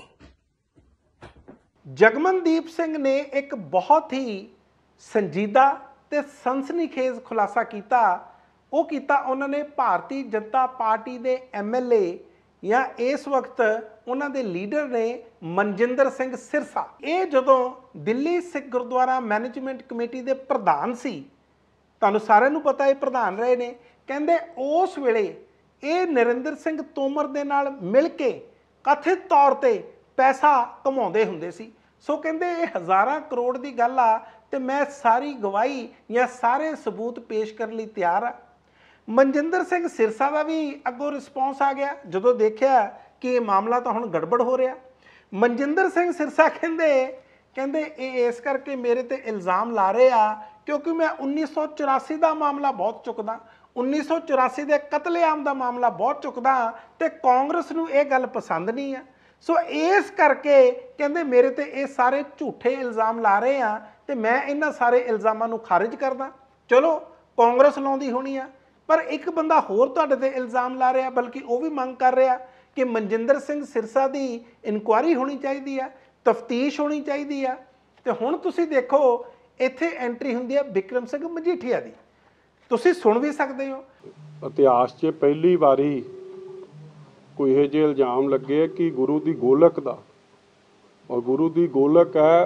जगमनदीप सिंह ने एक बहुत ही संजीदा ਤੇ ਸਨਸਨੀਖੇਜ਼ ਖੁਲਾਸਾ ਕੀਤਾ। ਉਹ ਕੀਤਾ ਉਹਨਾਂ ਨੇ ਭਾਰਤੀ ਜਨਤਾ ਪਾਰਟੀ ਦੇ ਐਮਐਲਏ ਜਾਂ ਇਸ ਵਕਤ ਉਹਨਾਂ ਦੇ ਲੀਡਰ ਨੇ ਮਨਜਿੰਦਰ ਸਿੰਘ ਸਿਰਸਾ। ਇਹ ਜਦੋਂ ਦਿੱਲੀ ਸਿੱਖ ਗੁਰਦੁਆਰਾ ਮੈਨੇਜਮੈਂਟ ਕਮੇਟੀ ਦੇ ਪ੍ਰਧਾਨ ਸੀ, ਤੁਹਾਨੂੰ ਸਾਰਿਆਂ ਨੂੰ ਪਤਾ ਇਹ ਪ੍ਰਧਾਨ ਰਹੇ ਨੇ, ਕਹਿੰਦੇ ਉਸ ਵੇਲੇ ਇਹ ਨਰਿੰਦਰ ਸਿੰਘ ਤੋਮਰ ਦੇ ਨਾਲ ਮਿਲ ਕੇ ਕਥਿਤ ਤੌਰ ਤੇ ਪੈਸਾ ਕਮਾਉਂਦੇ ਹੁੰਦੇ ਸੀ। ਸੋ ਕਹਿੰਦੇ ਇਹ ਹਜ਼ਾਰਾਂ ਕਰੋੜ ਦੀ ਗੱਲ ਆ ਤੇ ਮੈਂ ਸਾਰੀ ਗਵਾਹੀ ਜਾਂ ਸਾਰੇ ਸਬੂਤ ਪੇਸ਼ ਕਰਨ ਲਈ ਤਿਆਰ ਆ। ਮਨਜਿੰਦਰ ਸਿੰਘ ਸਿਰਸਾ ਦਾ ਵੀ ਅੱਗੋਂ ਰਿਸਪੌਂਸ ਆ ਗਿਆ ਜਦੋਂ ਦੇਖਿਆ ਕਿ ਇਹ ਮਾਮਲਾ ਤਾਂ ਹੁਣ ਗੜਬੜ ਹੋ ਰਿਹਾ। ਮਨਜਿੰਦਰ ਸਿੰਘ ਸਿਰਸਾ ਕਹਿੰਦੇ ਇਹ ਇਸ ਕਰਕੇ ਮੇਰੇ ਤੇ ਇਲਜ਼ਾਮ ਲਾ ਰਹੇ ਆ ਕਿਉਂਕਿ ਮੈਂ 1984 ਦਾ ਮਾਮਲਾ ਬਹੁਤ ਚੁੱਕਦਾ, 1984 ਦੇ ਕਤਲੇਆਮ ਦਾ ਮਾਮਲਾ ਬਹੁਤ ਚੁੱਕਦਾ ਤੇ ਕਾਂਗਰਸ ਨੂੰ ਇਹ ਗੱਲ ਪਸੰਦ ਨਹੀਂ ਆ। ਸੋ ਇਸ ਕਰਕੇ ਕਹਿੰਦੇ ਮੇਰੇ ਤੇ ਇਹ ਸਾਰੇ ਝੂਠੇ ਇਲਜ਼ਾਮ ਲਾ ਰਹੇ ਆ ਤੇ ਮੈਂ ਇਹਨਾਂ ਸਾਰੇ ਇਲਜ਼ਾਮਾਂ ਨੂੰ ਖਾਰਿਜ ਕਰਦਾ। ਚਲੋ ਕਾਂਗਰਸ ਲਾਉਂਦੀ ਹੋਣੀ ਆ, ਪਰ ਇੱਕ ਬੰਦਾ ਹੋਰ ਤੁਹਾਡੇ ਤੇ ਇਲਜ਼ਾਮ ਲਾ ਰਿਹਾ, ਬਲਕਿ ਉਹ ਵੀ ਮੰਗ ਕਰ ਰਿਹਾ ਕਿ ਮਨਜਿੰਦਰ ਸਿੰਘ ਸਿਰਸਾ ਦੀ ਇਨਕੁਆਇਰੀ ਹੋਣੀ ਚਾਹੀਦੀ ਆ, ਤਫਤੀਸ਼ ਹੋਣੀ ਚਾਹੀਦੀ ਆ। ਤੇ ਹੁਣ ਤੁਸੀਂ ਦੇਖੋ ਇੱਥੇ ਐਂਟਰੀ ਹੁੰਦੀ ਆ ਬਿਕਰਮ ਸਿੰਘ ਮਜੀਠੀਆ ਦੀ, ਤੁਸੀਂ ਸੁਣ ਵੀ ਸਕਦੇ ਹੋ। ਇਤਿਹਾਸ 'ਚ ਪਹਿਲੀ ਵਾਰੀ ਕੋਈ ਇਹੋ ਜਿਹੇ ਇਲਜ਼ਾਮ ਲੱਗੇ ਕਿ ਗੁਰੂ ਦੀ ਗੋਲਕ ਦਾ, ਔਰ ਗੁਰੂ ਦੀ ਗੋਲਕ ਹੈ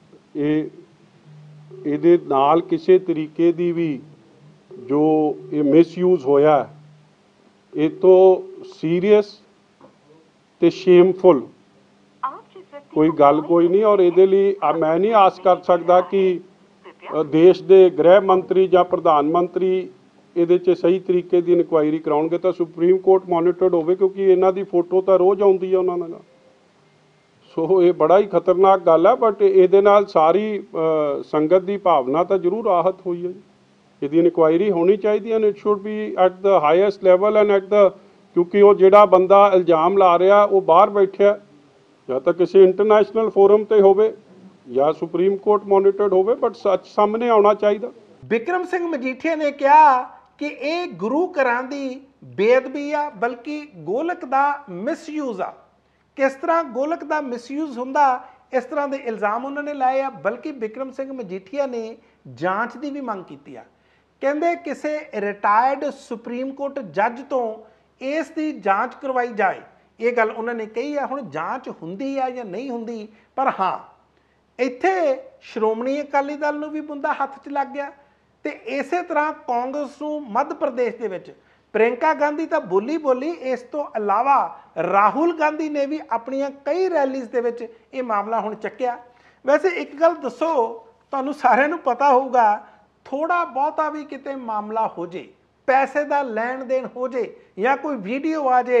ਇਹਦੇ ਨਾਲ ਕਿਸੇ ਤਰੀਕੇ ਦੀ ਵੀ ਜੋ ਇਹ ਮਿਸਯੂਜ਼ ਹੋਇਆ, ਇਹ ਤੋਂ ਸੀਰੀਅਸ ਤੇ ਸ਼ੇਮਫੁਲ ਕੋਈ ਗੱਲ ਕੋਈ ਨਹੀਂ। ਔਰ ਇਹਦੇ ਲਈ ਮੈਂ ਨਹੀਂ ਆਸ ਕਰ ਸਕਦਾ ਕਿ ਦੇਸ਼ ਦੇ ਗ੍ਰਹਿ ਮੰਤਰੀ ਜਾਂ ਪ੍ਰਧਾਨ ਮੰਤਰੀ ਇਹਦੇ 'ਚ ਸਹੀ ਤਰੀਕੇ ਦੀ ਇਨਕੁਆਇਰੀ ਕਰਾਉਣਗੇ ਤਾਂ ਸੁਪਰੀਮ ਕੋਰਟ ਮੋਨੀਟਰਡ ਹੋਵੇ, ਕਿਉਂਕਿ ਇਹਨਾਂ ਦੀ ਫੋਟੋ ਤਾਂ ਰੋਜ਼ ਆਉਂਦੀ ਹੈ ਉਹਨਾਂ ਨਾਲ। ਸੋ ਇਹ ਬੜਾ ਹੀ ਖਤਰਨਾਕ ਗੱਲ ਹੈ, ਬਟ ਇਹਦੇ ਨਾਲ ਸਾਰੀ ਸੰਗਤ ਦੀ ਭਾਵਨਾ ਤਾਂ ਜ਼ਰੂਰ ਆਹਤ ਹੋਈ ਹੈ। ਇਹਦੀ ਇਨਕੁਆਇਰੀ ਹੋਣੀ ਚਾਹੀਦੀ ਹੈ and it should be at the highest level and at the, ਕਿਉਂਕਿ ਉਹ ਜਿਹੜਾ ਬੰਦਾ ਇਲਜ਼ਾਮ ਲਾ ਰਿਹਾ ਉਹ ਬਾਹਰ ਬੈਠਿਆ, ਜਾਂ ਤਾਂ ਕਿਸੇ ਇੰਟਰਨੈਸ਼ਨਲ ਫੋਰਮ ਤੇ ਹੋਵੇ ਜਾਂ ਸੁਪਰੀਮ ਕੋਰਟ ਮੋਨੀਟਰਡ ਹੋਵੇ, ਬਟ ਸੱਚ ਸਾਹਮਣੇ ਆਉਣਾ ਚਾਹੀਦਾ। ਬਿਕਰਮ ਸਿੰਘ ਮਜੀਠੀਆ ਨੇ ਕਿਹਾ ਕਿ ਇਹ ਗੁਰੂ ਘਰਾਂ ਦੀ ਬੇਅਦਬੀ ਆ, ਬਲਕਿ ਗੋਲਕ ਦਾ ਮਿਸਯੂਜ਼ ਆ। ਕਿਸ ਤਰ੍ਹਾਂ ਗੋਲਕ ਦਾ ਮਿਸਯੂਜ਼ ਹੁੰਦਾ, ਇਸ ਤਰ੍ਹਾਂ ਦੇ ਇਲਜ਼ਾਮ ਉਹਨਾਂ ਨੇ ਲਾਏ ਆ। ਬਲਕਿ ਬਿਕਰਮ ਸਿੰਘ ਮਜੀਠੀਆ ਨੇ ਜਾਂਚ ਦੀ ਵੀ ਮੰਗ ਕੀਤੀ ਆ। ਕਹਿੰਦੇ ਕਿਸੇ ਰਿਟਾਇਰਡ ਸੁਪਰੀਮ ਕੋਰਟ ਜੱਜ ਤੋਂ ਇਸ ਦੀ ਜਾਂਚ ਕਰਵਾਈ ਜਾਏ, ਇਹ ਗੱਲ ਉਹਨਾਂ ਨੇ ਕਹੀ ਆ। ਹੁਣ ਜਾਂਚ ਹੁੰਦੀ ਆ ਜਾਂ ਨਹੀਂ ਹੁੰਦੀ, ਪਰ ਹਾਂ ਇੱਥੇ ਸ਼੍ਰੋਮਣੀ ਅਕਾਲੀ ਦਲ ਨੂੰ ਵੀ ਬੁੰਦਾ ਹੱਥ 'ਚ ਲੱਗ ਗਿਆ। ਤੇ ਇਸੇ ਤਰ੍ਹਾਂ ਕਾਂਗਰਸ ਨੂੰ ਮੱਧ ਪ੍ਰਦੇਸ਼ ਦੇ ਵਿੱਚ ਪ੍ਰਿयंका ਗਾਂਧੀ ਤਾਂ ਬੋਲੀ, ਇਸ ਤੋਂ ਇਲਾਵਾ ਰਾਹੁਲ ਗਾਂਧੀ ਨੇ ਵੀ ਆਪਣੀਆਂ ਕਈ ਰੈਲੀਜ਼ ਦੇ ਵਿੱਚ ਇਹ ਮਾਮਲਾ ਹੁਣ ਚੱਕਿਆ। ਵੈਸੇ ਇੱਕ ਗੱਲ ਦੱਸੋ, ਤੁਹਾਨੂੰ ਸਾਰਿਆਂ ਨੂੰ ਪਤਾ ਹੋਊਗਾ, ਥੋੜਾ ਬਹੁਤਾ ਵੀ ਕਿਤੇ ਮਾਮਲਾ ਹੋ ਜੇ, ਪੈਸੇ ਦਾ ਲੈਣ ਦੇਣ ਹੋ ਜੇ ਜਾਂ ਕੋਈ ਵੀਡੀਓ ਆ ਜੇ,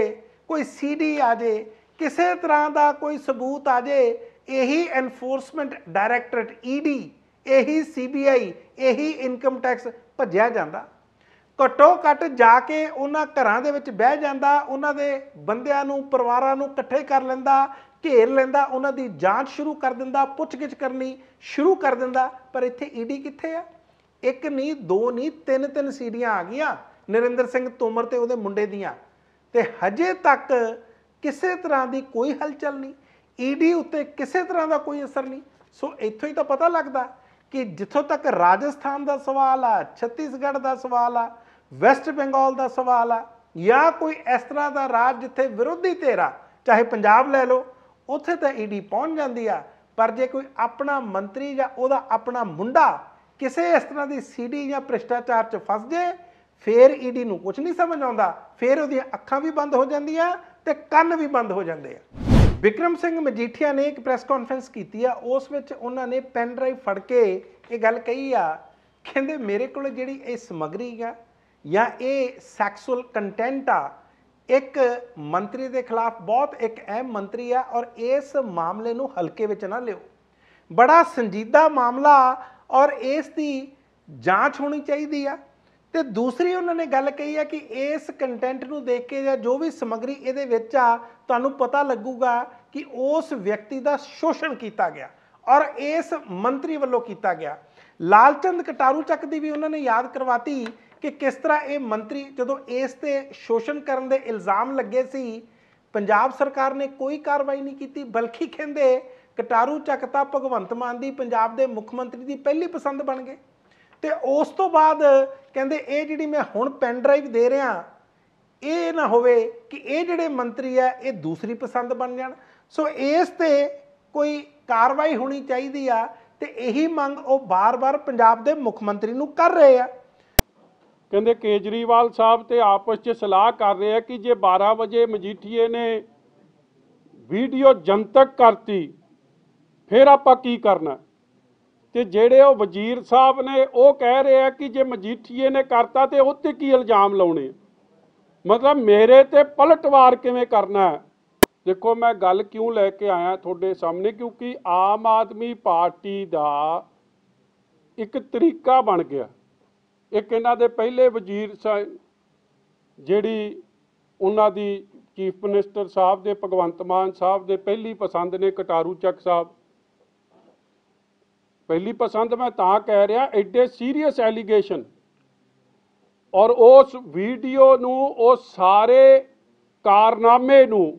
ਕੋਈ ਸੀਡੀ ਆ ਜੇ, ਕਿਸੇ ਤਰ੍ਹਾਂ ਦਾ ਕੋਈ ਸਬੂਤ ਆ ਜੇ, ਇਹੀ ਐਨਫੋਰਸਮੈਂਟ ਡਾਇਰੈਕਟੋਰੇਟ ਈਡੀ, ਇਹੀ ਸੀਬੀਆਈ, ਇਹੀ ਇਨਕਮ ਟੈਕਸ ਭੱਜਿਆ ਜਾਂਦਾ। ਘੱਟੋ ਘੱਟ ਜਾ ਕੇ ਉਹਨਾਂ ਘਰਾਂ ਦੇ ਵਿੱਚ ਬਹਿ ਜਾਂਦਾ, ਉਹਨਾਂ ਦੇ ਬੰਦਿਆਂ ਨੂੰ, ਪਰਿਵਾਰਾਂ ਨੂੰ ਇਕੱਠੇ ਕਰ ਲੈਂਦਾ, ਘੇਰ ਲੈਂਦਾ, ਉਹਨਾਂ ਦੀ ਜਾਂਚ ਸ਼ੁਰੂ ਕਰ ਦਿੰਦਾ, ਪੁੱਛਗਿੱਛ ਕਰਨੀ ਸ਼ੁਰੂ ਕਰ ਦਿੰਦਾ। ਪਰ ਇੱਥੇ ਈਡੀ ਕਿੱਥੇ ਆ? ਇੱਕ ਨਹੀਂ, ਦੋ ਨਹੀਂ, ਤਿੰਨ ਸੀਡੀਆਂ ਆ ਗਈਆਂ ਨਰਿੰਦਰ ਸਿੰਘ ਤੋਮਰ ਤੇ ਉਹਦੇ ਮੁੰਡੇ ਦੀਆਂ, ਤੇ ਹਜੇ ਤੱਕ ਕਿਸੇ ਤਰ੍ਹਾਂ ਦੀ ਕੋਈ ਹਲਚਲ ਨਹੀਂ, ਈਡੀ ਉੱਤੇ ਕਿਸੇ ਤਰ੍ਹਾਂ ਦਾ ਕੋਈ ਅਸਰ ਨਹੀਂ। ਸੋ ਇੱਥੋਂ ਹੀ ਤਾਂ ਪਤਾ ਲੱਗਦਾ ਕਿ ਜਿੱਥੋਂ ਤੱਕ ਰਾਜਸਥਾਨ ਦਾ ਸਵਾਲ ਆ, ਛੱਤੀਸਗੜ੍ਹ ਦਾ ਸਵਾਲ ਆ, ਵੈਸਟ ਬੰਗਾਲ ਦਾ ਸਵਾਲ ਆ, ਜਾਂ ਕੋਈ ਇਸ ਤਰ੍ਹਾਂ ਦਾ ਰਾਜ ਜਿੱਥੇ ਵਿਰੋਧੀ ਧਿਰ ਆ, ਚਾਹੇ ਪੰਜਾਬ ਲੈ ਲਓ, ਉੱਥੇ ਤਾਂ ਈਡੀ ਪਹੁੰਚ ਜਾਂਦੀ ਆ। ਪਰ ਜੇ ਕੋਈ ਆਪਣਾ ਮੰਤਰੀ ਜਾਂ ਉਹਦਾ ਆਪਣਾ ਮੁੰਡਾ ਕਿਸੇ ਇਸ ਤਰ੍ਹਾਂ ਦੀ ਸੀਡੀ ਜਾਂ ਭ੍ਰਿਸ਼ਟਾਚਾਰ 'ਚ ਫਸ ਜੇ, ਫਿਰ ਈਡੀ ਨੂੰ ਕੁਝ ਨਹੀਂ ਸਮਝ ਆਉਂਦਾ, ਫਿਰ ਉਹਦੀਆਂ ਅੱਖਾਂ ਵੀ ਬੰਦ ਹੋ ਜਾਂਦੀਆਂ ਤੇ ਕੰਨ ਵੀ ਬੰਦ ਹੋ ਜਾਂਦੇ ਆ। ਵਿਕਰਮ ਸਿੰਘ ਮਜੀਠੀਆ ਨੇ ਇੱਕ ਪ੍ਰੈਸ ਕਾਨਫਰੰਸ ਕੀਤੀ ਆ, ਉਸ ਵਿੱਚ ਉਹਨਾਂ ਨੇ ਪੈਨ ਡਰਾਈਵ ਫੜ ਕੇ ਇਹ ਗੱਲ ਕਹੀ ਆ, ਕਹਿੰਦੇ ਮੇਰੇ ਕੋਲ ਜਿਹੜੀ ਇਹ ਸਮੱਗਰੀ ਆ ਜਾਂ ਇਹ ਸੈਕਸੁਅਲ ਕੰਟੈਂਟ ਆ, ਇੱਕ ਮੰਤਰੀ ਦੇ ਖਿਲਾਫ ਬਹੁਤ ਇੱਕ ਅਹਿਮ ਮੰਤਰੀ ਆ, ਔਰ ਇਸ ਮਾਮਲੇ ਨੂੰ ਹਲਕੇ ਵਿੱਚ ਨਾ ਲਿਓ, ਬੜਾ ਸੰਜੀਦਾ ਮਾਮਲਾ, ਔਰ ਇਸ ਦੀ ਜਾਂਚ ਹੋਣੀ ਚਾਹੀਦੀ ਆ। ਤੇ ਦੂਸਰੀ ਉਹਨਾਂ ਨੇ ਗੱਲ ਕਹੀ ਆ ਕਿ ਇਸ ਕੰਟੈਂਟ ਨੂੰ ਦੇਖ ਕੇ ਜਾਂ ਜੋ ਵੀ ਸਮੱਗਰੀ ਇਹਦੇ ਵਿੱਚ ਆ, ਤੁਹਾਨੂੰ ਪਤਾ ਲੱਗੂਗਾ ਕਿ ਉਸ ਵਿਅਕਤੀ ਦਾ ਸ਼ੋਸ਼ਣ ਕੀਤਾ ਗਿਆ ਔਰ ਇਸ ਮੰਤਰੀ ਵੱਲੋਂ ਕੀਤਾ ਗਿਆ। ਲਾਲਚੰਦ ਕਟਾਰੂ ਚੱਕ ਦੀ ਵੀ ਉਹਨਾਂ ਨੇ ਯਾਦ ਕਰਵਾਤੀ ਕਿ ਕਿਸ ਤਰ੍ਹਾਂ ਇਹ ਮੰਤਰੀ ਜਦੋਂ ਇਸ ਤੇ ਸ਼ੋਸ਼ਣ ਕਰਨ ਦੇ ਇਲਜ਼ਾਮ ਲੱਗੇ ਸੀ, ਪੰਜਾਬ ਸਰਕਾਰ ਨੇ ਕੋਈ ਕਾਰਵਾਈ ਨਹੀਂ ਕੀਤੀ, ਬਲਕਿ ਕਹਿੰਦੇ ਕਟਾਰੂ ਚੱਕ ਤਾਂ ਭਗਵੰਤ ਮਾਨ ਦੀ ਪੰਜਾਬ ਦੇ ਮੁੱਖ ਮੰਤਰੀ ਦੀ ਪਹਿਲੀ ਪਸੰਦ ਬਣ ਗਏ। ਤੇ ਉਸ ਤੋਂ ਬਾਅਦ ਕਹਿੰਦੇ ਇਹ ਜਿਹੜੀ ਮੈਂ ਹੁਣ ਪੈਨ ਡਰਾਈਵ ਦੇ ਰਿਹਾ, ਇਹ ਨਾ ਹੋਵੇ ਕਿ ਇਹ ਜਿਹੜੇ ਮੰਤਰੀ ਆ ਇਹ ਦੂਸਰੀ ਪਸੰਦ ਬਣ ਜਾਣ। ਸੋ ਇਸ ਤੇ ਕੋਈ ਕਾਰਵਾਈ ਹੋਣੀ ਚਾਹੀਦੀ ਆ, ਤੇ ਇਹੀ ਮੰਗ ਉਹ ਬਾਰ-ਬਾਰ ਪੰਜਾਬ ਦੇ ਮੁੱਖ ਮੰਤਰੀ ਨੂੰ ਕਰ ਰਹੇ ਆ। ਕਹਿੰਦੇ ਕੇਜਰੀਵਾਲ ਸਾਹਿਬ ਤੇ ਆਪਸ 'ਚ ਸਲਾਹ ਕਰ ਰਹੇ ਆ ਕਿ ਜੇ 12 ਵਜੇ ਮਜੀਠੀਏ ਨੇ ਵੀਡੀਓ ਜਨਤਕ ਕਰਤੀ ਫਿਰ ਆਪਾਂ ਕੀ ਕਰਨਾ। ਤੇ ਜਿਹੜੇ ਉਹ ਵਜ਼ੀਰ ਸਾਹਿਬ ਨੇ ਉਹ ਕਹਿ ਰਹੇ ਆ ਕਿ ਜੇ ਮਜੀਠੀਏ ਨੇ ਕਰਤਾ ਤੇ ਉਹ 'ਤੇ ਕੀ ਇਲਜ਼ਾਮ ਲਾਉਣੇ, ਮਤਲਬ ਮੇਰੇ ਤੇ ਪਲਟਵਾਰ ਕਿਵੇਂ ਕਰਨਾ ਹੈ। ਦੇਖੋ ਮੈਂ ਗੱਲ ਕਿਉਂ ਲੈ ਕੇ ਆਇਆ ਤੁਹਾਡੇ ਸਾਹਮਣੇ, ਕਿਉਂਕਿ ਆਮ ਆਦਮੀ ਪਾਰਟੀ ਦਾ ਇੱਕ ਤਰੀਕਾ ਬਣ ਗਿਆ। ਇੱਕ ਇਹਨਾਂ ਦੇ ਪਹਿਲੇ ਵਜ਼ੀਰ ਜਿਹੜੀ ਉਹਨਾਂ ਦੀ ਚੀਫ ਮਿਨਿਸਟਰ ਸਾਹਿਬ ਦੇ ਭਗਵੰਤ ਮਾਨ ਸਾਹਿਬ ਦੇ ਪਹਿਲੀ ਪਸੰਦ ਨੇ ਕਟਾਰੂ ਚੱਕ ਸਾਹਿਬ। ਪਹਿਲੀ ਪਸੰਦ ਮੈਂ ਤਾਂ ਕਹਿ ਰਿਹਾ, ਐਡੇ ਸੀਰੀਅਸ ਐਲੀਗੇਸ਼ਨ, ਔਰ ਉਸ ਵੀਡੀਓ ਨੂੰ, ਉਸ ਸਾਰੇ ਕਾਰਨਾਮੇ ਨੂੰ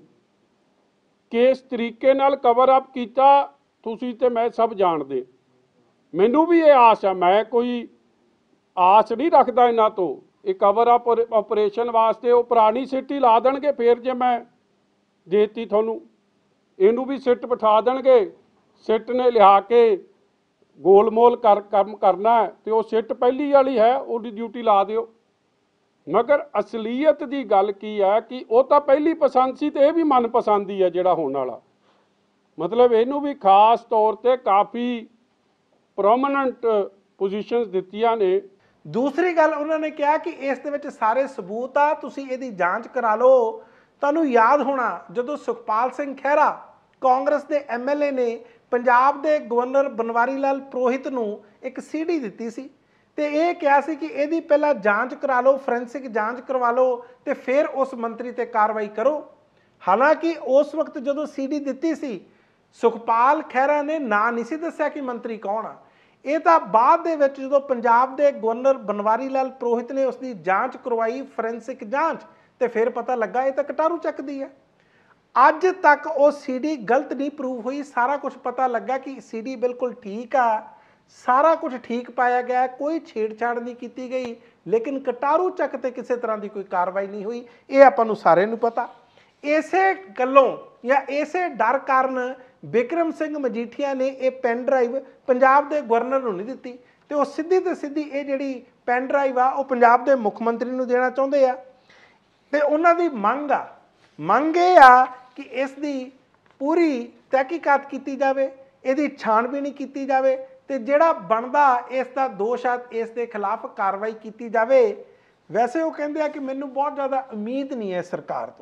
ਕਿਸ ਤਰੀਕੇ ਨਾਲ ਕਵਰ ਅਪ ਕੀਤਾ ਤੁਸੀਂ ਤੇ ਮੈਂ ਸਭ ਜਾਣਦੇ। ਮੈਨੂੰ ਵੀ ਇਹ ਆਸ ਹੈ, ਮੈਂ ਕੋਈ ਆਸ ਨਹੀਂ ਰੱਖਦਾ ਇਹਨਾਂ ਤੋਂ। ਇਹ ਕਵਰ ਅਪ ਆਪਰੇਸ਼ਨ ਵਾਸਤੇ ਉਹ ਪੁਰਾਣੀ ਸਿੱਟ ਹੀ ਲਾ ਦੇਣਗੇ, ਫਿਰ ਜੇ ਮੈਂ ਦੇਤੀ ਤੁਹਾਨੂੰ ਇਹਨੂੰ ਵੀ ਸਿੱਟ ਬਿਠਾ ਦੇਣਗੇ। ਸਿੱਟ ਨੇ ਲਿਆ ਕੇ ਗੋਲਮੋਲ ਕੰਮ ਕਰਨਾ ਤੇ ਉਹ ਸਿੱਟ ਪਹਿਲੀ ਵਾਲੀ ਹੈ, ਉਹਦੀ ਡਿਊਟੀ ਲਾ ਦਿਓ। ਮਗਰ ਅਸਲੀਅਤ ਦੀ ਗੱਲ ਕੀ ਹੈ ਕਿ ਉਹ ਤਾਂ ਪਹਿਲੀ ਪਸੰਦ ਸੀ ਤੇ ਇਹ ਵੀ ਮਨਪਸੰਦ ਹੀ ਹੈ ਜਿਹੜਾ ਹੋਣ ਵਾਲਾ। ਮਤਲਬ ਇਹਨੂੰ ਵੀ ਖਾਸ ਤੌਰ ਤੇ ਕਾਫੀ ਪ੍ਰੋਮੀਨੈਂਟ ਪੋਜੀਸ਼ਨਸ ਦਿੱਤੀਆਂ ਨੇ। ਦੂਸਰੀ ਗੱਲ ਉਹਨਾਂ ਨੇ ਕਿਹਾ ਕਿ ਇਸ ਦੇ ਵਿੱਚ ਸਾਰੇ ਸਬੂਤ ਆ, ਤੁਸੀਂ ਇਹਦੀ ਜਾਂਚ ਕਰਾ ਲਓ। ਤੁਹਾਨੂੰ ਯਾਦ ਹੋਣਾ ਜਦੋਂ ਸੁਖਪਾਲ ਸਿੰਘ ਖਹਿਰਾ ਕਾਂਗਰਸ ਦੇ ਐਮਐਲਏ ਨੇ ਪੰਜਾਬ ਦੇ ਗਵਰਨਰ ਬਨਵਾਰੀ ਲਾਲ ਪੁਰੋਹਿਤ ਨੂੰ ਇੱਕ ਸੀਡੀ ਦਿੱਤੀ ਸੀ ਤੇ ਇਹ ਕਿਹਾ ਸੀ ਕਿ ਇਹਦੀ ਪਹਿਲਾਂ ਜਾਂਚ ਕਰਾ ਲਓ, ਫੋਰੈਂਸਿਕ ਜਾਂਚ ਕਰਵਾ ਲਓ ਤੇ ਫਿਰ ਉਸ ਮੰਤਰੀ ਤੇ ਕਾਰਵਾਈ ਕਰੋ। ਹਾਲਾਂਕਿ ਉਸ ਵਕਤ ਜਦੋਂ ਸੀਡੀ ਦਿੱਤੀ ਸੀ, ਸੁਖਪਾਲ ਖਹਿਰਾ ਨੇ ਨਾਂ ਨਹੀਂ ਸੀ ਦੱਸਿਆ ਕਿ ਮੰਤਰੀ ਕੌਣ ਆ। ਇਹ ਤਾਂ ਬਾਅਦ ਦੇ ਵਿੱਚ ਜਦੋਂ ਪੰਜਾਬ ਦੇ ਗਵਰਨਰ ਬਨਵਾਰੀ ਲਾਲ ਪੁਰੋਹਿਤ ਨੇ ਉਸ ਦੀ ਜਾਂਚ ਕਰਵਾਈ, ਫੋਰੈਂਸਿਕ ਜਾਂਚ, ਤੇ ਫਿਰ ਪਤਾ ਲੱਗਾ ਇਹ ਤਾਂ ਕਟਾਰੂ ਚੱਕਦੀ ਹੈ। ਅੱਜ ਤੱਕ ਉਹ ਸੀਡੀ ਗਲਤ ਨਹੀਂ ਪ੍ਰੂਵ ਹੋਈ, ਸਾਰਾ ਕੁਝ ਪਤਾ ਲੱਗਾ ਕਿ ਸੀਡੀ ਬਿਲਕੁਲ ਠੀਕ ਆ, ਸਾਰਾ ਕੁਝ ਠੀਕ ਪਾਇਆ ਗਿਆ, ਕੋਈ ਛੇੜਛਾੜ ਨਹੀਂ ਕੀਤੀ ਗਈ, ਲੇਕਿਨ ਕਟਾਰੂ ਚੱਕ ਤੇ ਕਿਸੇ ਤਰ੍ਹਾਂ ਦੀ ਕੋਈ ਕਾਰਵਾਈ ਨਹੀਂ ਹੋਈ। ਇਹ ਆਪਾਂ ਨੂੰ ਸਾਰਿਆਂ ਨੂੰ ਪਤਾ। ਇਸੇ ਗੱਲੋਂ ਜਾਂ ਇਸੇ ਡਰ ਕਾਰਨ ਵਿਕਰਮ ਸਿੰਘ ਮਜੀਠੀਆ ਨੇ ਇਹ ਪੈਨ ਡਰਾਈਵ ਪੰਜਾਬ ਦੇ ਗਵਰਨਰ ਨੂੰ ਨਹੀਂ ਦਿੱਤੀ ਤੇ ਉਹ ਸਿੱਧੀ ਤੇ ਸਿੱਧੀ ਇਹ ਜਿਹੜੀ ਪੈਨ ਡਰਾਈਵ ਆ ਉਹ ਪੰਜਾਬ ਦੇ ਮੁੱਖ ਮੰਤਰੀ ਨੂੰ ਦੇਣਾ ਚਾਹੁੰਦੇ ਆ। ਤੇ ਉਹਨਾਂ ਦੀ ਮੰਗ ਇਹ ਆ ਕਿ ਇਸ ਦੀ ਪੂਰੀ ਤਹਿਕੀਕਾਤ ਕੀਤੀ ਜਾਵੇ, ਇਹਦੀ ਛਾਣਬੀਣ ਕੀਤੀ ਜਾਵੇ ਤੇ ਜਿਹੜਾ ਬਣਦਾ ਇਸ ਦਾ ਦੋਸ਼ ਆ ਇਸ ਦੇ ਖਿਲਾਫ ਕਾਰਵਾਈ ਕੀਤੀ ਜਾਵੇ। ਵੈਸੇ ਉਹ ਕਹਿੰਦੇ ਆ ਕਿ ਮੈਨੂੰ ਬਹੁਤ ਜ਼ਿਆਦਾ ਉਮੀਦ ਨਹੀਂ ਹੈ ਸਰਕਾਰ ਤੋਂ,